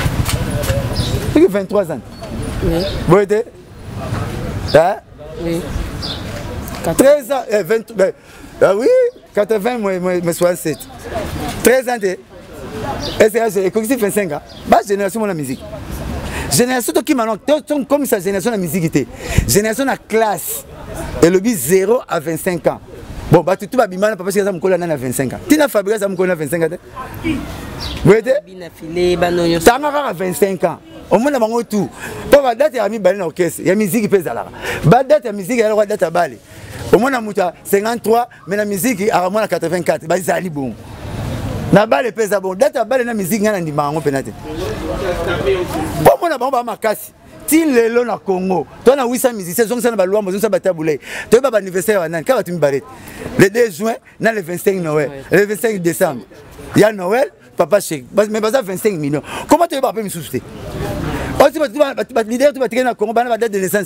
[SPEAKER 2] 23 ans. Oui. Vous voyez? Hein?
[SPEAKER 3] Oui.
[SPEAKER 2] 13 ans, 20, oui, 80, moi 67. 13 ans de. Et c'est 25 ans. Bah, génération de la musique. Génération qui maintenant, comme ça, génération de la musique. Génération de la classe. Et le but 0 à 25 ans. Bon, bah, tout va bien, papa, c'est ça, mon à 25 ans. Tu n'as fabriqué ça, mon à 25 ans. Vous voyez? Tu as 25 ans. Au moins, on a tout. Pour la date, il y a mis balé dans l'orchestre. Il y a musique qui pèse à la. La date, il y a musique, il y a la date à balé. Au moins, on a 53, mais la musique, il y a moins 84. Bah, c'est bon. La balle pèse à bon. Date à balé, la musique, il y a un dimanche. Pour moi, on a ma casse. Si les lots na Congo, tu as 800 musiciens, tu as des lois, tu as des taboulés. Tu as un anniversaire, quand tu me balais. Le 2 juin, le 25 Noël, le 25 décembre. Il y a Noël. Papa chéri, mais ça 25 millions. Comment tu vas pas me soucier? Tu vas leader, tu vas tirer dans Congo, la date de naissance.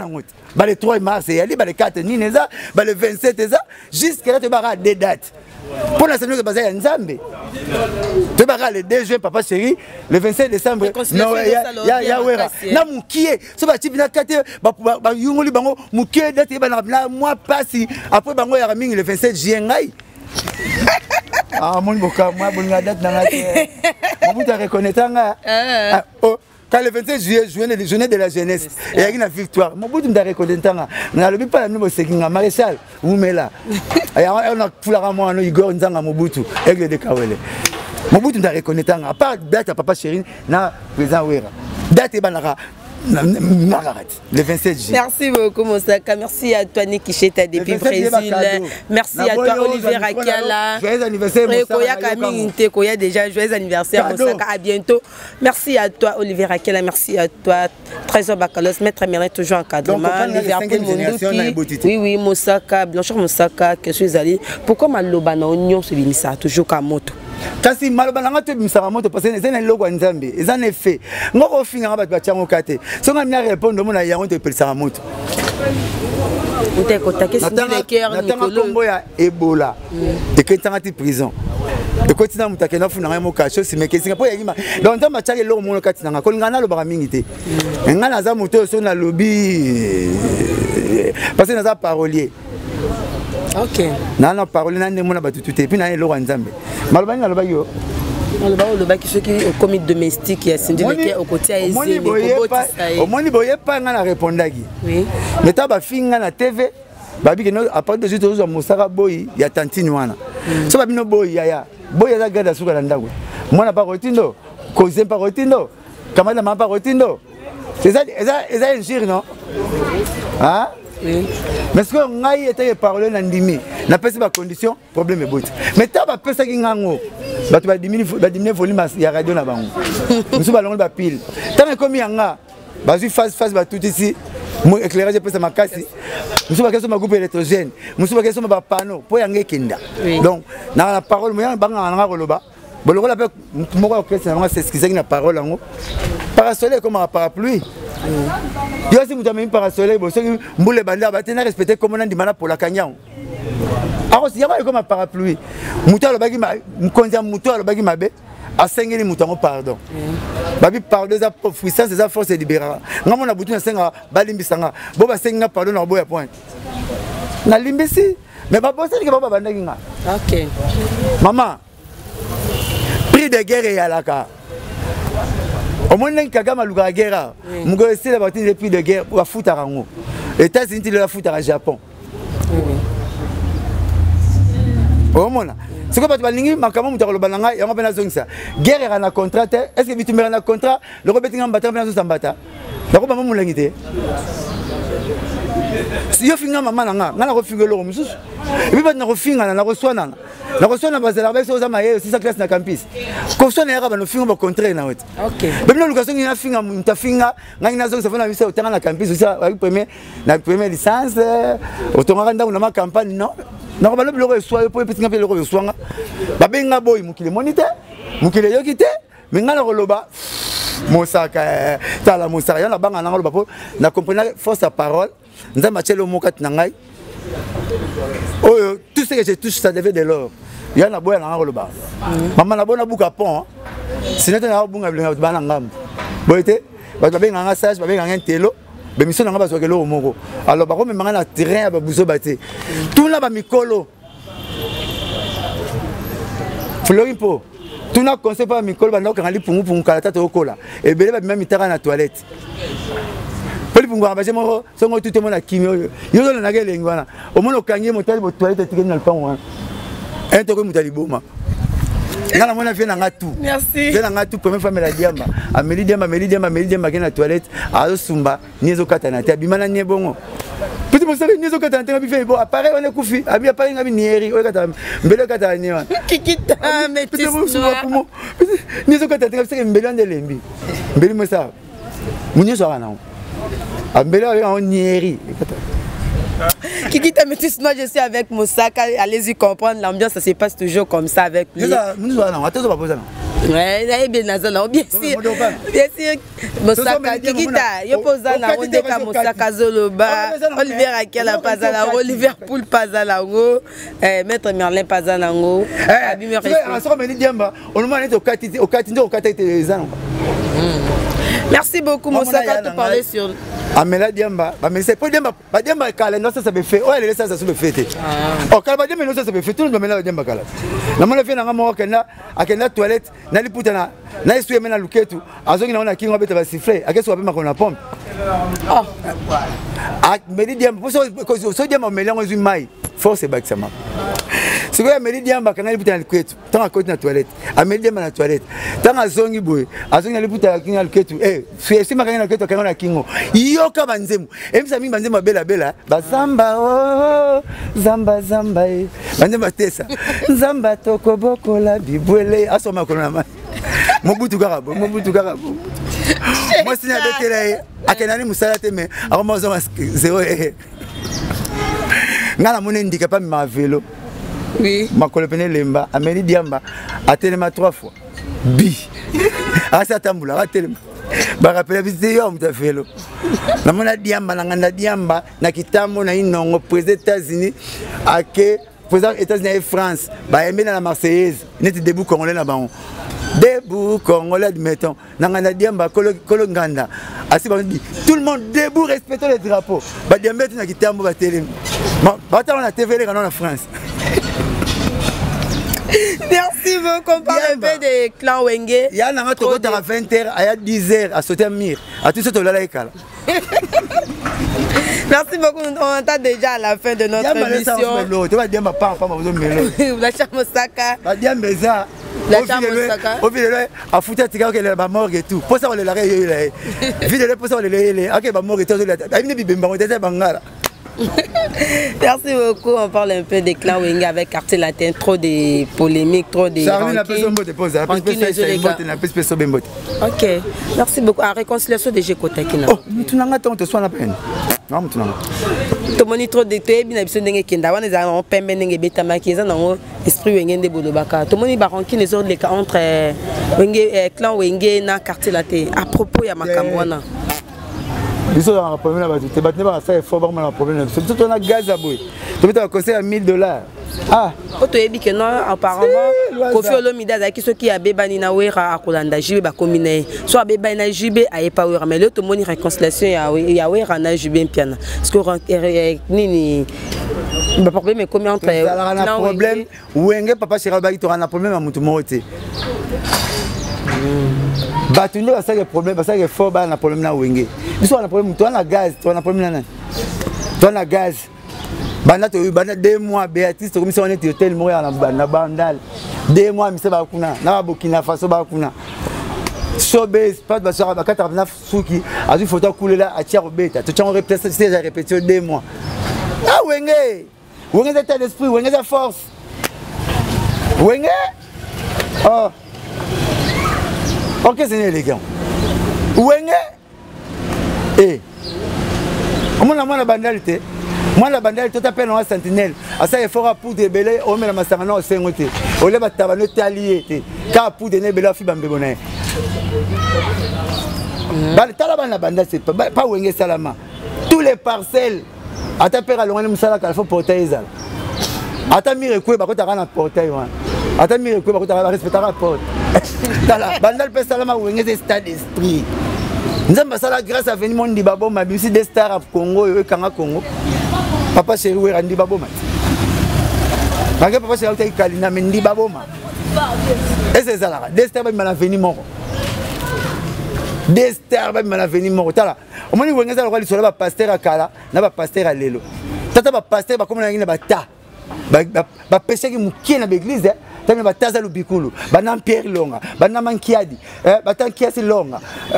[SPEAKER 2] Le 3 mars, le 4 le 27, jusqu'à là tu vas avoir des dates. Pour la semaine de Bazaï Nzambe. Tu vas le 2 juin, papa chéri, le 25 décembre. Non, il y a Wera. Na Moukié, ce va type na kate, ba yungoli bango, Moukié date ba moi passi après bango ya raming le 27 juin. Ah mon boka, moi bonga date na ngate. Mon bout à reconnaître nga. Quand le 27 juillet, journée de la jeunesse, il y a une victoire. Mon bout de reconnaître nga. Na lobi pas la nouveau sekinga maréchal ou mela. On a fulara moi no Igor Nzanga Mobutu, aigle de Kawele. Mobutu de reconnaître nga. À part date à papa chéri na président Wera. Date banara. Le 27 juillet.
[SPEAKER 3] Merci beaucoup Moussaka. Merci à toi Nikicheta depuis Brésil. Merci à toi Olivier Rakiala.
[SPEAKER 2] Joyeux anniversaire
[SPEAKER 3] Moussaka. Déjà joyeux anniversaire Moussaka. À bientôt. Merci à toi Olivier Rakiala. Merci à toi Trésor Bakalos. Maître Merlin toujours en cadrement. Liverpool Mondouki. Oui Moussaka. Blanchard Moussaka. Que suis allé. Pourquoi Maloba na Union se binisa toujours Kamoto?
[SPEAKER 2] Kasi malobana ngato bimisaka moto parce que ezana loko nzambe ezana effet ngoko finga ngaba batyango kate songa mina répondre mona yango te pelisaka moto
[SPEAKER 3] Ute kotake si le cœur
[SPEAKER 2] Nicolas kombo ya Ebola eketanga ti prison ekotina mutake na funa ngamo kacho simekesinga po yima donc nzamba chake loko mono kati nanga kolingana lobaka mingi te ngana za moto so na lobby parce que naza parolier.
[SPEAKER 3] Ok.
[SPEAKER 2] Nana parole na ndemo na batutute puis na eloko nzambe. Malobani na loba yo.
[SPEAKER 3] Maloba qui ceux qui au comité domestique ya sindi le cœur au côté aisé mais
[SPEAKER 2] au moni boye pas nga na répondaki. Oui. Meta ba finga na TV babi que no à part de juste aux mosaka boy ya tantine wana. So babi no boy ya boy ya garda suka na ndako. Mwana pa rotindo, cause pa rotindo. Kamala ma pa rotindo. C'est ça injure non? Hein? Oui. Mais ce que ngai était parler na ndimi na pesa ba condition problème est bout mais ta ba pesa ki ngango batu ba diminuer volume ya radio na bango musu ba longo ba pile tant comme yanga bazu face ba tout ici mo éclairage pesa makasi musu ba keso ma groupe électrogène musu ba keso ma panneau po yanga kinda donc na la parole mo yanga banga na koloba boloko la pe moko okese na c'est ce qui na parole ngo parasolaire comme un parapluie. Yo si vous avez un parasolaire, vous savez, mboule banda, vous avez respecté comme on a dit pour la cagnan. Alors si y a pas comme un parapluie, mouton le bagi ma, quand mouton le bagi ma bé, à 5 000 moutons pardon. Babi pardon ça puissance, ça force libérale. Nga mon aboutu na 5 balimbi sanga, bo ba 5 pardon na boya point. Na limbisi, mais ba bosse que ba banda nga.
[SPEAKER 3] OK.
[SPEAKER 2] Maman, prix de guerre et à la carte. Au moins, il y a une guerre. Je vais essayer d'avoir des prix de guerre pour la foutre à Rango. Les États-Unis, ils la foutent à Japon. Au moins, ce que tu vas dire, c'est que tu as guerre est un contrat. Est-ce que tu as un contrat? Le Robert Ngam Bata, tu as un bata. La Roba Moulangité. Si tu as un maman, tu as un refugé. Et puis, tu as un refugé, tu as un reçoit. La reçoit na base la base aux amaye aussi sa classe na campus. Koso na yaba no finga ba contrat na wet. OK. Bemno location na finga munta finga ngani nazo sa fona bisa otanga na campus aussi na premier licence otonga nda na ma campagne non. Na ko ba lo ko soa po petit ngapele ko soanga. Ba benga boy mukile monite. Mukile yokite. Mengala ko loba. Mosaka tala mosaka ya na banga na loba po na comprendre force sa parole. Nda machelo mokat na ngai. Oh, tout ce que je touche, ça devait de l'or. Il y a un boy dans le bas. Maman a bon bouc à pont. Si nous avons un bon à banangam. Boité, vous avez un sage, vous avez un télo. Mais mission n'a pas sur le moro. Alors, par contre, même un terrain à bouso batté. Tout là, Mikolo. Florimpo. Tout n'a conseillé pas Mikolo, donc on a dit pour nous calata au cola. Et bien, même il à la toilette. Poli punga baje moko songo tout le monde a kimio yo na ngele ngwana o mono kangé motali bo toilette tikeni na pango un to ko mutali boma ngana mona fait na ngatu merci fait na ngatu première fois la diamba ameli diamba kena toilette azo sumba niezo katana te abimana nie bongo petit mo sale niezo katana te bi fait bon appareil on est kufi abi appareil ngabi nieri o katana mbele katana ni wa kikita metis no niezo katana te ngabi mbele ndelembi mbele mo sa munye so kana Ambele avec un nieri.
[SPEAKER 3] Kiki Tametis, moi je suis avec Moussaka, allez-y comprendre l'ambiance, ça se passe toujours comme ça avec lui.
[SPEAKER 2] Nous allons, attends, on va poser là.
[SPEAKER 3] Ouais, bien nazala, bien sûr. Bien sûr. Mosaka Kikita, yo posa na onde ka Mosaka Zoloba, Olivier Akela Pazala, Olivier Poul Pazala ngo, Maître Merlin Pazala ngo, Abi Merlin. Merci beaucoup Mosaka de parler sur
[SPEAKER 2] Amela Diamba, mais c'est pas Diamba, Diamba Kala, ça me fait. Oh, elle est ça se fait. Oh, Kala Diamba, ça se fait. Tout le monde me Diamba Kala. La monnaie fait dans la toilette, n'allez pas na essuie mena luketu, azongi na ona kingo beta ba siffler, akeso ba makona pompe. Oh. Ah, mais Diamba, so Diamba melango zu mai, force baksama. Si vous avez dit que vous avez dit que vous avez dit que vous avez dit que vous avez dit que vous avez dit que vous avez dit que vous avez dit que vous avez dit que vous avez dit que vous avez dit que vous avez dit que vous avez dit que oui. Ma collègue Lemba, Amélie Diamba, a tellement 3 fois. Bi. Ah, ça tamboula, a tellement. Bah, rappelez visiter yo, m'ta fait lo. Na mona Diamba, na Diamba, na kitambo na inongo, président des États-Unis, à que président des États-Unis et France, bah, aimé dans la Marseillaise, n'était debout congolais là-bas. Debout congolais, admettons. Na Diamba, Kolonganda. Asi ba dit, tout le monde debout, respectons les drapeaux. Bah, Diamba, na kitambo, bah, télé. Bah, on a TV, les en France.
[SPEAKER 3] Merci beaucoup. On parle un peu des clans Wenge.
[SPEAKER 2] Il y a un autre côté à 20h, à 10h, à sauter un mur. À tout ce que tu as.
[SPEAKER 3] Merci beaucoup. On entend déjà à la fin de notre émission.
[SPEAKER 2] Tu vas dire ma part, pas ma maison.
[SPEAKER 3] La Chamosaka.
[SPEAKER 2] La Diambeza.
[SPEAKER 3] La Chamosaka.
[SPEAKER 2] Au final, à foutre à tirer qu'elle est mort et tout. Pour ça, on est là. Vite, pour ça, on est là. Ok, mort et tout.
[SPEAKER 3] Merci beaucoup. On parle un peu des clans Wenge avec Quartier Latin. Trop de polémiques, trop de. Ok. Merci beaucoup. À réconciliation de Gécotakina.
[SPEAKER 2] Oh, tu n'as pas de soin à peine. Non, tu n'as pas.
[SPEAKER 3] Tu m'as dit trop de toi, bien habitué de Kenda. On est en peine de bêta maquillage dans l'esprit Wenge de Bolobaka. Tu m'as dit baranki les autres entre clan Wenge et Quartier Latin. À propos, il y a ma camouana.
[SPEAKER 2] Ils sont dans un problème là-bas. Tu vas faire fort pour un problème. Surtout on a gaz à bouillir. Tu vas conseiller à $1000. Ah.
[SPEAKER 3] Tu as dit que non, apparemment, Kofi Olomide a dit que ceux qui ont bébani na wera à Kolanda jibe ba komine. Soit bébani na jibe a pas wera mais le tout monde réconciliation ya wera na jibe piana. Parce que nini le problème est comment entre
[SPEAKER 2] un problème Wenge papa Chirabaki tu as un problème à mutu moté. Batuni va ça le problème parce que fort ba na problème na Wenge. Ils sont un problème toi na gaz, toi na problème na. Toi na gaz. Banda to banda 2 mois Béatrice comme si on était hôtel mourir na bandal. 2 mois mi se ba kuna na Burkina Faso ba kuna. Showbiz pas de basara ba 89 souki azu photo couler là à tiers beta. Tu as répété c'est déjà répété 2 mois. Ah Wenge. Wenge état d'esprit, Wenge sa force. Wenge. Oh. OK, c'est élégant. Wenge. Eh. Comment la bandalité? Moi la bandale tout appelle en sentinelle. À ça il faut pour de belé on met la masarana au sengoté. On les batabano talié car pour de nebela fi bambebonné. Bah tala la bandale c'est pas Wenge Salama. Tous les parcelles à taper à loin musala qu'il faut porter ça. Ata mire quoi ba ko ta na porter wa. Ata mire quoi ba ko ta respecter la porte. Tala bandale pe Salama Wenge c'est stade d'esprit. Nous avons ça grâce à venir mon Ndibabo ma bisi des stars au Congo et Kanga Congo. Papa chéri we randi baboma. Parce que papa chéri ta kalina mendi baboma. Et c'est ça là. Des stars ba na venir moko. Des stars ba na venir moko. Tala. O moni Wenge za lokali sola ba pasteur akala na ba pasteur alelo. Tata ba pasteur ba comme na ngina ba ta. Ba péché ki mukie na l'église tana ba taza lubikulu. Ba na Pierre Longa, ba na Mankiadi, ba tankiasi Longa.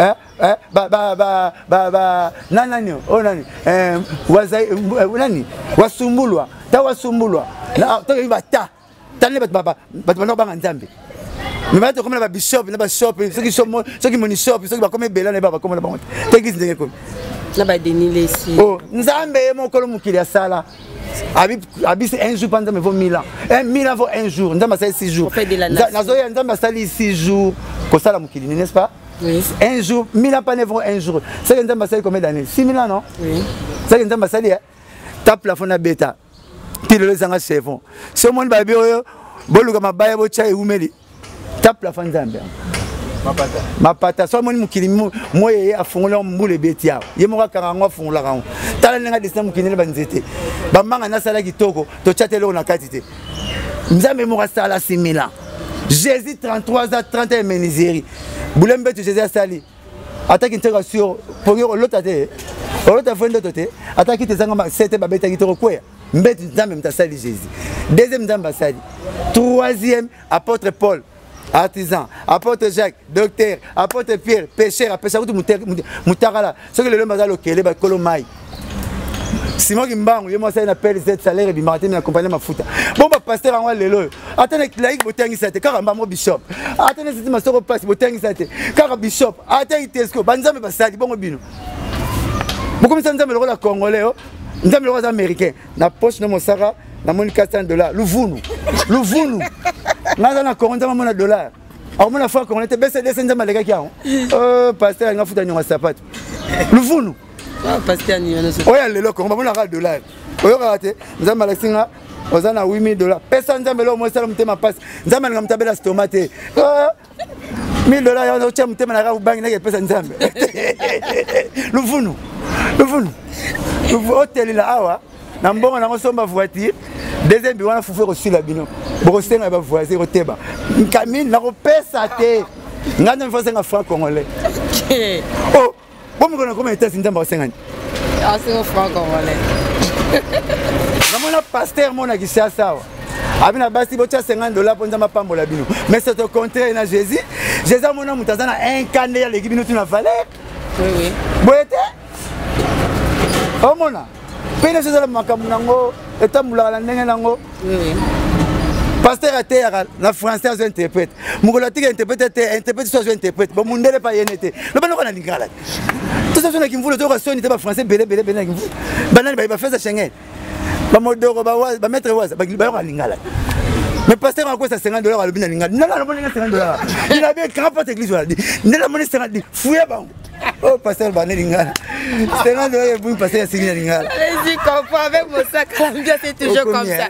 [SPEAKER 2] Nani oh nani wazai nani wasumbulwa ta wasumbulwa na to ibata tane baba banga nzambe mais ba to comme la bishop na ba shop ceux qui moni shop ceux qui ba comme bela na ba comme la banque te gis ndenge ko
[SPEAKER 3] na ba denile ici
[SPEAKER 2] oh nzambe mo kolo mukili asala Habite un jour pendant vaut 1000 ans. 1000 ans vaut un jour. Nous avons 6 jours. Nous avons 6 jours. Comme ça, n'est-ce pas?
[SPEAKER 3] Oui.
[SPEAKER 2] Un jour, 1000 ans pas vaut un jour. C'est que nous avons combien d'années? 6000 ans, non?
[SPEAKER 3] Oui.
[SPEAKER 2] C'est que nous avons dit, tape la fond à bêta. Puis le sang à chevron. Ce monde va bien, boluka mabaya bocha et oumeli. Tape la fond d'amber. Mapata so moni mukili moye afungola mbule betia yemoka karangwa fungola rango tala nenga desina mukini le banzete bamanga na sala kitoko to chatelo na katite nzambe moka sala 6000 ans Jésus 33 ans 31 menizeri bulembe tu Jésus sali attaque intégration pour l'autre té l'autre fois ndotote attaque te zanga c'était babeta kitoko quoi mbeti nzambe mtasali Jésus deuxième nzambe sali troisième apôtre Paul artisan, apôtre Jacques, docteur, apôtre Pierre, pêcheur, apêcheur, Moutarala, ce que le lomba a loqué, les colomai. Simon Kimbangu, il m'a fait un appel de salaire et il m'a accompagné ma foute. Bon, pasteur, en le lot. Attendez, laïque, botangi sate, car un bishop. Attendez, c'est ma soeur passe, botangi sate, car bishop. Attendez, tesco, banzame passadi, bon bino. Beaucoup de gens me le rôle congolais, nous sommes le roi américain. La poche de mon Sarah, la monnaie $400. Louvounou. Louvounou. Nous avons $40 dollars. Alors, mon affaire, on était baissé des centaines de gars qui ont. Pasteur, il a foutu un sapat. Louvounou.
[SPEAKER 3] Pasteur, il y a un
[SPEAKER 2] sapat. Oui, il est là, on va $1. Oui, nous avons $8,000. Personne n'a pas moi, ça m'a passe. Nous avons un tabelle tomate. $1,000, on a un banque, personne n'a pas. Louvounou. Louvounou. Hôtel là, na mbongo na ngosomba voiture deuxième biwana fufu reçu la bino bokosenga ba voiture oteba kamine na kopesa te ngana mfose nga franc congolais oh bon me connait comment était ndamba osengani
[SPEAKER 3] ah c'est un franc congolais
[SPEAKER 2] na mona pasteur mona kisia sawa abina basi bocha $50 pour ndamba pambola bino mais c'est au contraire na Jésus mona mutazana incarné ya l'équipe bino tu na valeur
[SPEAKER 3] oui
[SPEAKER 2] boete oh mona pena sezala makambo nango etambula la ndenge nango pasteur atera na français azo interprète mukolo tika interprète so azo interprète bo mundele pa yenete lo bana kona lingala tout ça na kimvulo to ka soni te ba français belé na kimvulo banani ba feza Schengen ba modoro ba maître waza ba ka lingala mais pasteur a quoi ça $50 à l'obina lingala nana lo bonga $50 il a bien grand porte église wala dit nana moni $50 fouye ba oh, pasteur Banelingala. C'est un de vous passer à Lingala.
[SPEAKER 3] Allez-y, comprends avec mon sac. C'est toujours comme ça.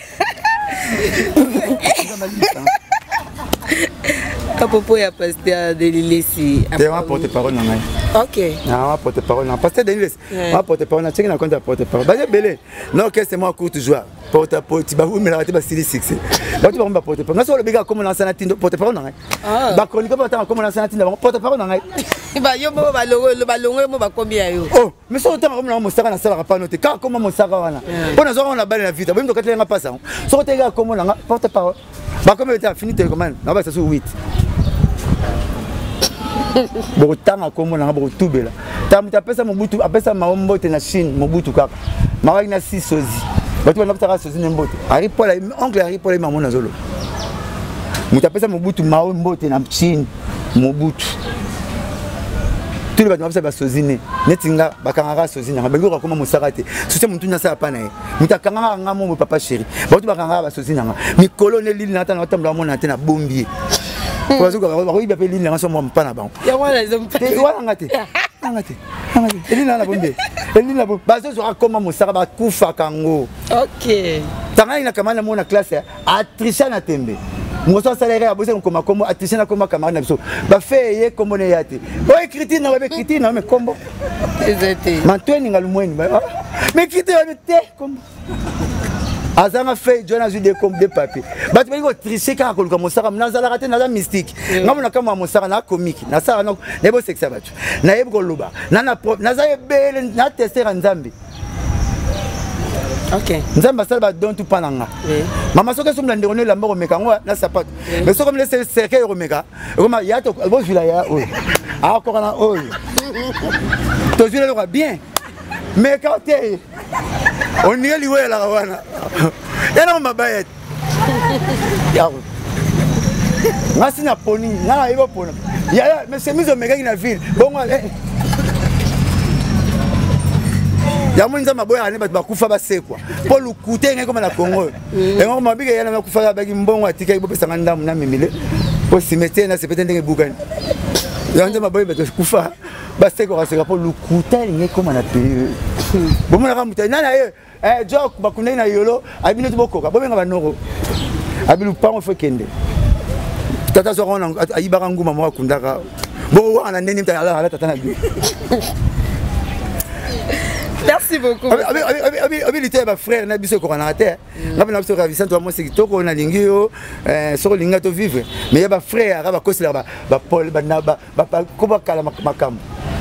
[SPEAKER 3] Kapopo ya pasteur Delilesi.
[SPEAKER 2] Tu vas porter-parole dans moi.
[SPEAKER 3] OK.
[SPEAKER 2] Ah, porter-parole. Pasteur Delilesi. On porter-parole. On check na compte porter-parole. Bah belé. Non, que c'est moi court toujours. Porte-parole, tu vas vous me rater style 6. Bah tu vas me porter-parole. Nga so le biga comme lancer na tindo porter-parole na ngai. Ah. Ba chronique ba ta comme lancer na tindo porter-parole na ngai.
[SPEAKER 3] Ba yo mo ba longo mo ba combien yo.
[SPEAKER 2] Oh, mais so temps comme na mo saka na sala pas noter. Car comment mon saka wana. Bona zo on a balle na vite. Ba mto katela nga passa. So te ga comme na porter-parole. Bah comme tu as fini tes commandes. Na ba ça sur 8. Beaucoup de temps à comme on a beaucoup tout bela. T'as appelé ça Mobutu, appelé ça Maombo te na Chine, Mobutu kaka. Mawa ina 6 sozi. Batu na ptara sozi nembote. Ari Paul, oncle Ari Paul maman na zolo. Mutu appelé ça Mobutu Maombo te na Chine, Mobutu. Tout le batu ba sozi ne. Netinga bakanga sozi na bengo ka koma musarate. Sosi muntu na sa pa na ye. Mutu kanga nga mo papa chéri. Batu bakanga ba sozi na nga. Mikolo ne lili na ta na tambla mo na te na bombier. Parce que vous avez l'île là ensemble pas là-bas.
[SPEAKER 3] Il y a voilà les hommes.
[SPEAKER 2] Il y a ngate. Ngate. L'île là la bombe. L'île là bombe. Base sur comment mon sara ba kufa kango.
[SPEAKER 3] OK.
[SPEAKER 2] Tanga ina kama na mona classe a tricher na tembe. Mo so salaire a bosser comme a tricher na comme camarade na biso. Ba feye comme ne yate. O écriture na ba écriture na mais combo.
[SPEAKER 3] Exactement.
[SPEAKER 2] Mantweni ngalumweni ba. Mais écriture ba te comme azanga fait John a eu des comme des papiers. Bah tu vas tricher quand on commence à nazala rater naza mystique. Ngam na kama mosara na comique. Na sara na nebo sexa batu. Na yebo loba. Na naza belle na tester nzambi.
[SPEAKER 3] OK.
[SPEAKER 2] Nzamba sala ba don tout pananga. Mama soka somla ndone la mboko meka ngwa na sapato. Mais soka me laisser cercle romeka. Comme ya to bo vila ya o. Ah encore na o. To vila le bien. Mais quand t'es on y est lié la wana. Et non ma baette. Yao. Ngasi na poni, na ibo pona. Ya mais c'est mise au méga na ville. Bon ya moni nzamba boya ne bat bakufa basekwa po lukute ngai comme na Congo et ngoma mabika yana bakufa baki mbongo atika ibopesa ngandamu na mimile po cimetière na sepete ndenge bukani ya nzamba boya bat kufa basekwa baseka po lukute ngai comme na pays bomona ka mutai nana jok bakune na yolo abino tubokoka bobenga banoko abilu pango fo kende tata so rona ayibaka nguma mo akundaka bo wana neni mta ala tata na bi.
[SPEAKER 1] Merci beaucoup.
[SPEAKER 2] Abi lité ba frère na biso ko na terre ngabe na biso ravissant to mo sekitoko na lingi yo so linga to vivre mais ba frère ba kosela ba Paul ba na ba ko ba kala makam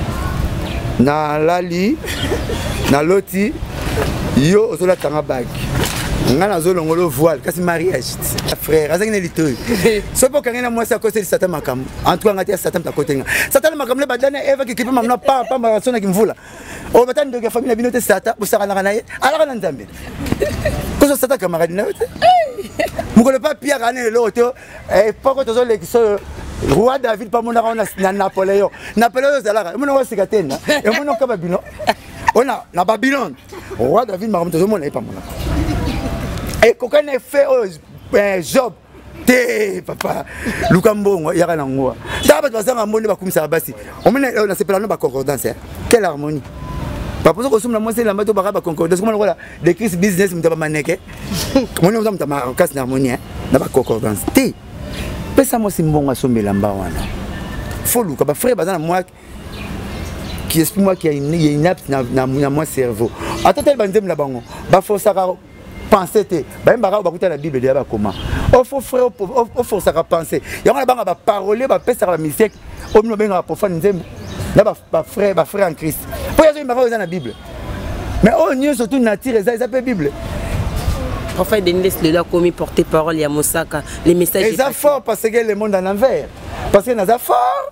[SPEAKER 2] na lali na loti yo ozola tanga bag ngana zo longolo voile kasi mariage frère azangi ne litoy so po kangena moi sa koseli satan makam en tout cas ngati satan ta kotenga satan makam le badana eva ki kipe mamna pa marathon ki mvula o batani de famille binote satan busaka na kana ala kana nzambe ko so satan camarade na yote mukolo pa Pierre ane le loto poko tozo lekiso roi David pa mona na Napoléon zalaka mona wasika tena e mona ka babino ona na Babylone roi David makamto tozo mona pa mona et qu'aucun effet Job te papa Lukambongo yaka na ngwa d'abord bazanga mbonde bakumisa basi on a sepela no ba concordance quelle harmonie papa so ko sumna mo se la mato ba concordance comme on de crise business mutaba maneke moni on mutama en cas d'harmonie na ba concordance te pesa mo simbonga sombela mba wana folu ka ba frère bazana moi qui explique moi qu'il y a une apte na moi cerveau attends banzem la bango ba força penser te ba mbaka ba kuta la Bible de ba comment o faut frère o faut ça penser ya ngana banga ba parole ba pesa ba mystique o mino benga profane nzembo na ba frère en Christ po ya zo mbaka dans la Bible mais on n'y surtout nature ça peut Bible
[SPEAKER 3] prophète Denis le commis porter parole ya Mosaka les messages
[SPEAKER 2] les efforts parce que le monde en envers parce que nas efforts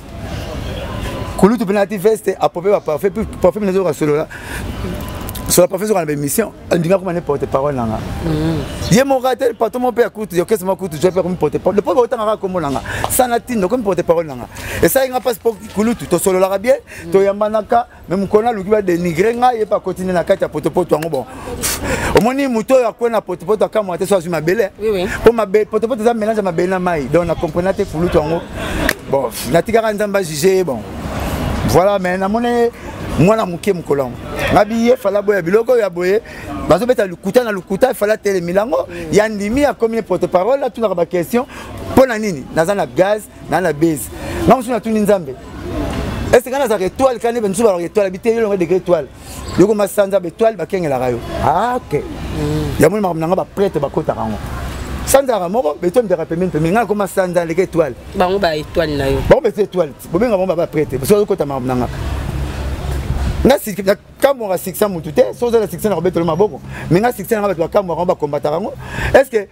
[SPEAKER 2] kulutu penalty veste a popé ba parfait parfait na zo rasolo là sur la profession de l'émission, on dit comment porte-parole là. Il y a mon ratel, pas tout mon père écoute, il y a qu'est-ce que m'écoute, je vais faire comme porte-parole. Le pauvre autant comme là. Ça n'a tine comme porte-parole là. Et ça il n'a pas pour kulutu, to solo l'arabien, to yamanaka, même qu'on a le gars dénigrer nga, il pas continuer na carte porte-parole toi bon. Au moins ni muto ya quoi na porte-parole quand moi tu sois sur ma belle.
[SPEAKER 3] Oui.
[SPEAKER 2] Pour ma belle porte-parole ça mélange ma belle na mai. Donc on a compris na te kulutu en bon, na tigara nzamba juger bon. Voilà mais na monnaie moi na muke mukolango ngabiye fala boya biloko ya boye bazo beta lukuta na lukuta fala tele milango ya ndimi ya comme porte-parole là tout na ba question pona nini naza na gaz na base ngamusu na tuni nzambe est-ce que kana za étoile kana benzu ba étoile bité yo de étoile yoko masanza ba étoile ba kengela rayo ah OK ya moni makamnanga ba prêtre ba kota rango sanza ra moko beto ndera pemene nga ko masanza le étoile
[SPEAKER 3] bango ba étoile na yo
[SPEAKER 2] bango ba étoile bobenga bango ba prêtre so ko ta makamnanga nga si kamo ra 600 mutute so za 600 na robeto maboko mais nga 600 na ba kamo ba combattre rango est-ce que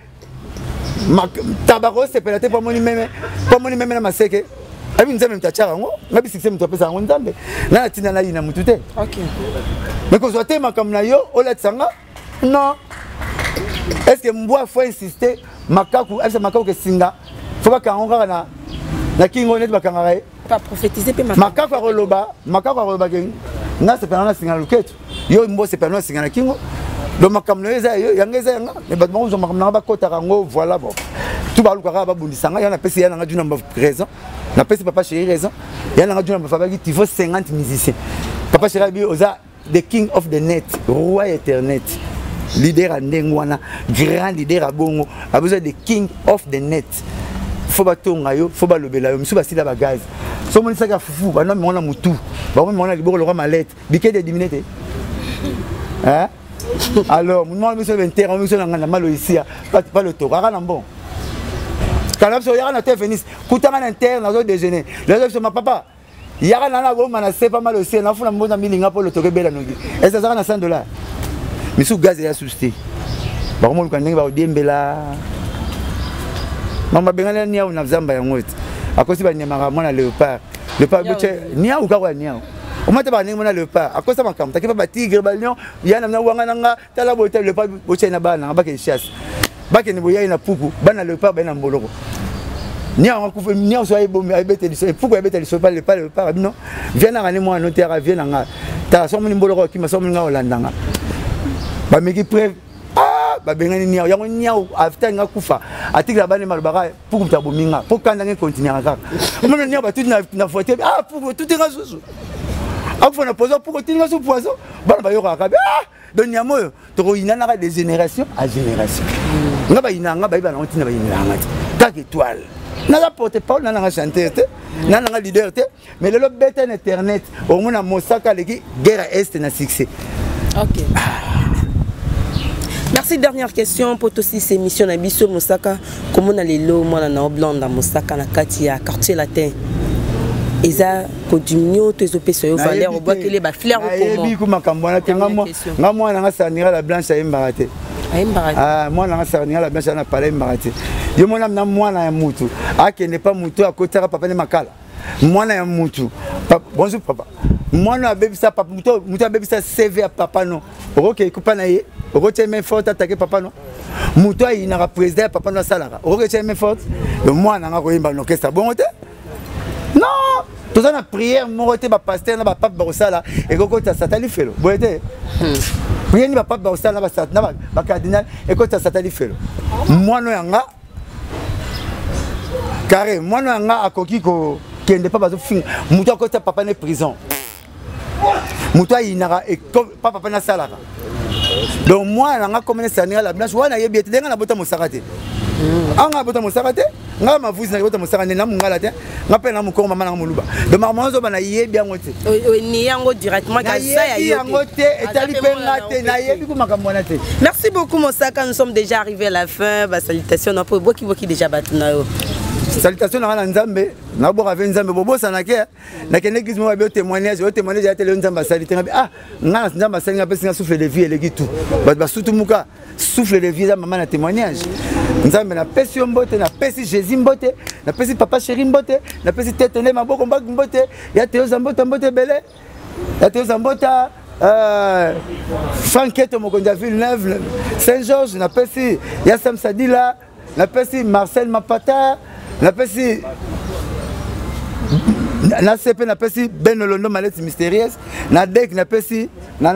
[SPEAKER 2] tabaro c'est pelate pas moni meme na maseke abi nzambe mtacha rango ngabi 600 mutu pesa rango nzambe na tina na ina mutute
[SPEAKER 3] OK
[SPEAKER 2] mais ko zote makam na yo ola tsanga non est-ce que mboa faut insister makaku est-ce makaku ke singa faut pas kango na kingo net bakanga
[SPEAKER 3] pas prophétiser pe
[SPEAKER 2] makaku roloba gen na c'est pas na singa luketu yo mbo c'est pas na singa na kingo do makamno eza yo yangeza yanga mais ba bonzo makamna ba kota rango voilà bon tout ba luka ba bundisanga yana pesi yana nga duna raison na pesi papa chéri raison yana nga duna ba fabaki tu faut 50 musiciens papa chéri bi oza the king of the net roi éternel leader à Ndengwana, grand leader à Bongo, a besoin de king of the net. Faut pas tonga yo, faut pas le belayo, monsieur basi la bagage. So mon saka fufu, ba non mon amutu, ba mon a liboro le roi malette, biquet de diminué. Hein? Alors, mon monsieur l'inter, monsieur na malo ici, pas le tour, ara bon. Quand so yara na te Venise, kutanga na inter na zo déjeuner. Les autres ma papa. Yara na go mana c'est pas mal aussi, na funa mbona milinga pour le tour bela nongi. Et ça sera na $100. Mais sous gaz et assisté. Par contre, quand on va au Dembela, maman bengala nia ou navzamba yangote. À cause de la niamara léopard. Léopard nia ou kawa nia. Au moins t'as pas léopard. À cause de ma cam, t'as pas tigre balion. Yana na wanganga. T'as la beauté léopard boché na bana. Bak chasse. Bak ni boya na puku. Bana léopard bana mboloko. ni on soit bon mais pourquoi bête elle soit pas le pas non viens à moi notaire viens nga ta so mon mbolo ki ma so mon nga olandanga ba meki preuve ba bengani ni yango nyao after nga kufa atikla bane malbara pour que tabominga pour quand nga continuer encore même ni ba tout na foté pour tout est rasoso afo na poser pour continuer sous poison ba ba yoko akabe donc nyamo to inana de génération à génération nga ba inanga ba na ontina ba inanga tak étoile na la porte-parole na nga chanter na nga leader mais le bête internet au moins na Mosaka leki guerre est na succès.
[SPEAKER 3] OK. Merci. Dernière question pour aussi ces missions na biso Mosaka comment on a les lots moi na Oblande na Mosaka na Katia quartier latin. Eza ko diminuer tes opérations au valeur au bois que les ba fleur au comment.
[SPEAKER 2] Ebi ku makambona tenga moi na nga sanira la blanche à Mbarate. Moi na nga sanira la blanche na parler Mbarate. Yo mona na mwana ya mutu akende pa mutu akotaka papa ne makala mwana ya mutu bonjour papa mwana abebisa papa mutu abebisa CV ya papa no okoke kupa na ye okote main forte attaquer papa no mutu ayina ka président papa no salaka okoke main forte le mwana nga koyimba no kesa bon te non toza na prière moko te ba pasteur na ba papa ba kosala ekokota satali felo bon te prière ni ba papa ba kosala na ba cardinal ekota satali felo mwana yanga carré moi nga akoki ko kende pas bazo fin muto akota papa ne prison muto inara et papa na salaka donc moi nga comme sanira la blanche wana yebi te nga na bota mosakate anga bota mosakate nga mavuzi na bota mosakane na mungala te nga pe na mukoro mama na muluba de marmonzo bana yebi yangote
[SPEAKER 3] ni yango directement ka ça ya
[SPEAKER 2] yangote etali penga te na yebi ku makamona te.
[SPEAKER 3] Merci beaucoup Mosaka, nous sommes déjà arrivés à la fin. Salutations na po boki déjà batuna yo.
[SPEAKER 2] Salutations na Nzambe na bo avec Nzambe bobo sanake na kene église mo ba témoignage ya télé Nzambe salite nga nga Nzambe salinga pe singa souffle de vie eleki tout ba sutu muka souffle de vie za maman na témoignage Nzambe na pesi mbote na pesi Jésus mbote na pesi papa chéri mbote na pesi tete ne maboko mbote ya teo zambota mbote belé ya teo zambota Franquette Mokonda Villeneuve Saint-Georges na pesi ya Sam Sadila na pesi Marcel Mapata na pesi na CP na pesi Ben Olondo Malette mystérieuse na dek na pesi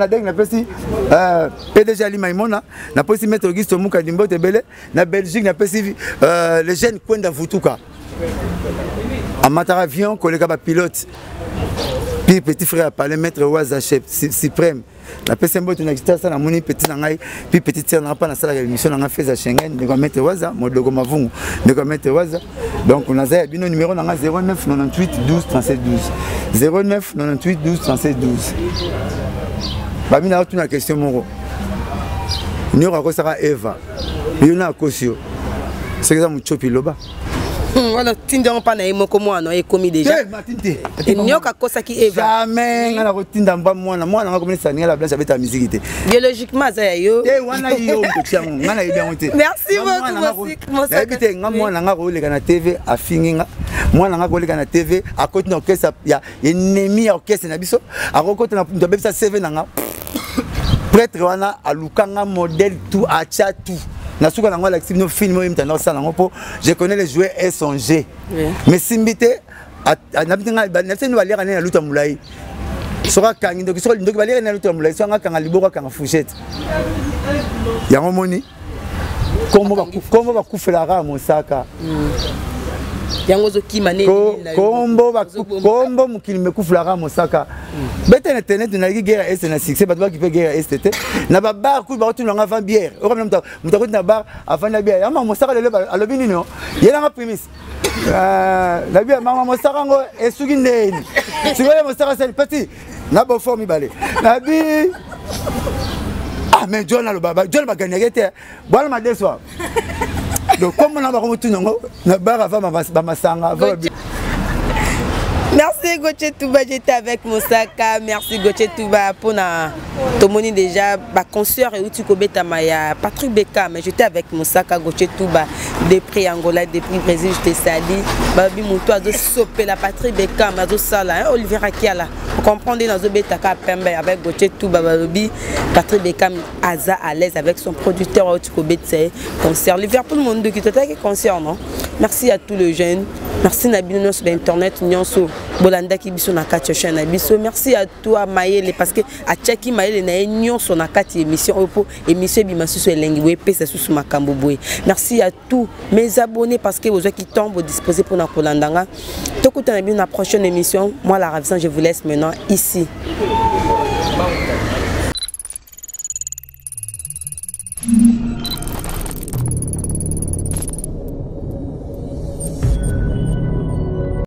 [SPEAKER 2] PDG Ali Maimona na pesi Maître Auguste Muka Dimbote Belé na Belgique na pesi les jeunes Kwenda Vutuka Amatara avion collègue ba pilote puis petit frère a parlé Maître Waza chef suprême la personne bote na kitasa na moni petit ngai puis petite sœur na pas na sala ya émission na fait à Schengen de Maître Waza modogo mavungu de Maître Waza donc on a ça bino numéro na 09 98 12 37 12 09 98 12 37 12 ba mina tu na question moko ni ko saka Eva yona kosio c'est que ça mu chopi loba
[SPEAKER 1] voilà tinda pas na moko mwana e komi déjà nyoka kosa ki Eva
[SPEAKER 2] jamais ngana ko tinda mwana nga komi sani la blanche avec ta musique
[SPEAKER 1] biologiquement ça yo
[SPEAKER 2] wana yo mpechiango ngana yebi ngote
[SPEAKER 1] merci beaucoup
[SPEAKER 2] Mosaka nga mwana nga ko leka na TV afingi nga mwana nga ko leka na TV akoti na orchestre ya ennemi orchestre na biso akokota na ndo bebisa 7 nga prêtre wana alukanga modèle tout acha tout na suka na ngala film film imtana sala ngopo je connais les joueurs SNG mais simbité na bitinga na tenu balira na luta mulai soka kangi ndoki soka ndoki balira na luta mulai soka kanga liboko kanga fourchette yango moni kombo ba kufela ra Mosaka
[SPEAKER 1] yango zo kimane
[SPEAKER 2] kombo mukili mekufela ra Mosaka bete na internet na guerre est na succès batwa qui fait guerre est na ba bar ku ba tu nga vend bière o comme muta na bar avant la bière ama Mosaka le alobi nino yela nga prémisse la bière mama Mosaka ngo esuki ndeni sigoya Mosaka c'est petit na bo forme balé na bi mais John a le baba John ba gagner te bon ma déçoit donc comme on a ba ko tu ngo na bar avant ba masanga
[SPEAKER 1] merci
[SPEAKER 3] Gauthier Touba, j'étais avec Moussaka. Merci Gauthier Touba pour ton moni déjà. Ma consoeur et Outi Kobeta Maya, Patrick Beka, mais j'étais avec Moussaka, Gauthier Touba, des prix Angola, des prix Brésil, j'étais sali. Babi Moutou a sopé la Patrick Beka, Mazo Sala, Olivier Akiala. Vous comprenez dans le Betaka Pembe avec Gauthier Touba, Babi, Patrick Beka, Aza à l'aise avec son producteur Outi Kobeta, concert. Liverpool, le monde qui te concert, non? Merci à tous les jeunes. Merci Nabino sur internet nyonso bolanda ki biso na kati chaîne biso. Merci à toi Maëlle parce que à Tchaki Maëlle na nyonso na kati émission pour émission bimasu sur elengi we pesa sous makambo boy. Merci à tous mes abonnés parce que vous qui tombent disposés pour na kolandanga. Tokuta na bien na prochaine émission. Moi la ravissante, je vous laisse maintenant ici.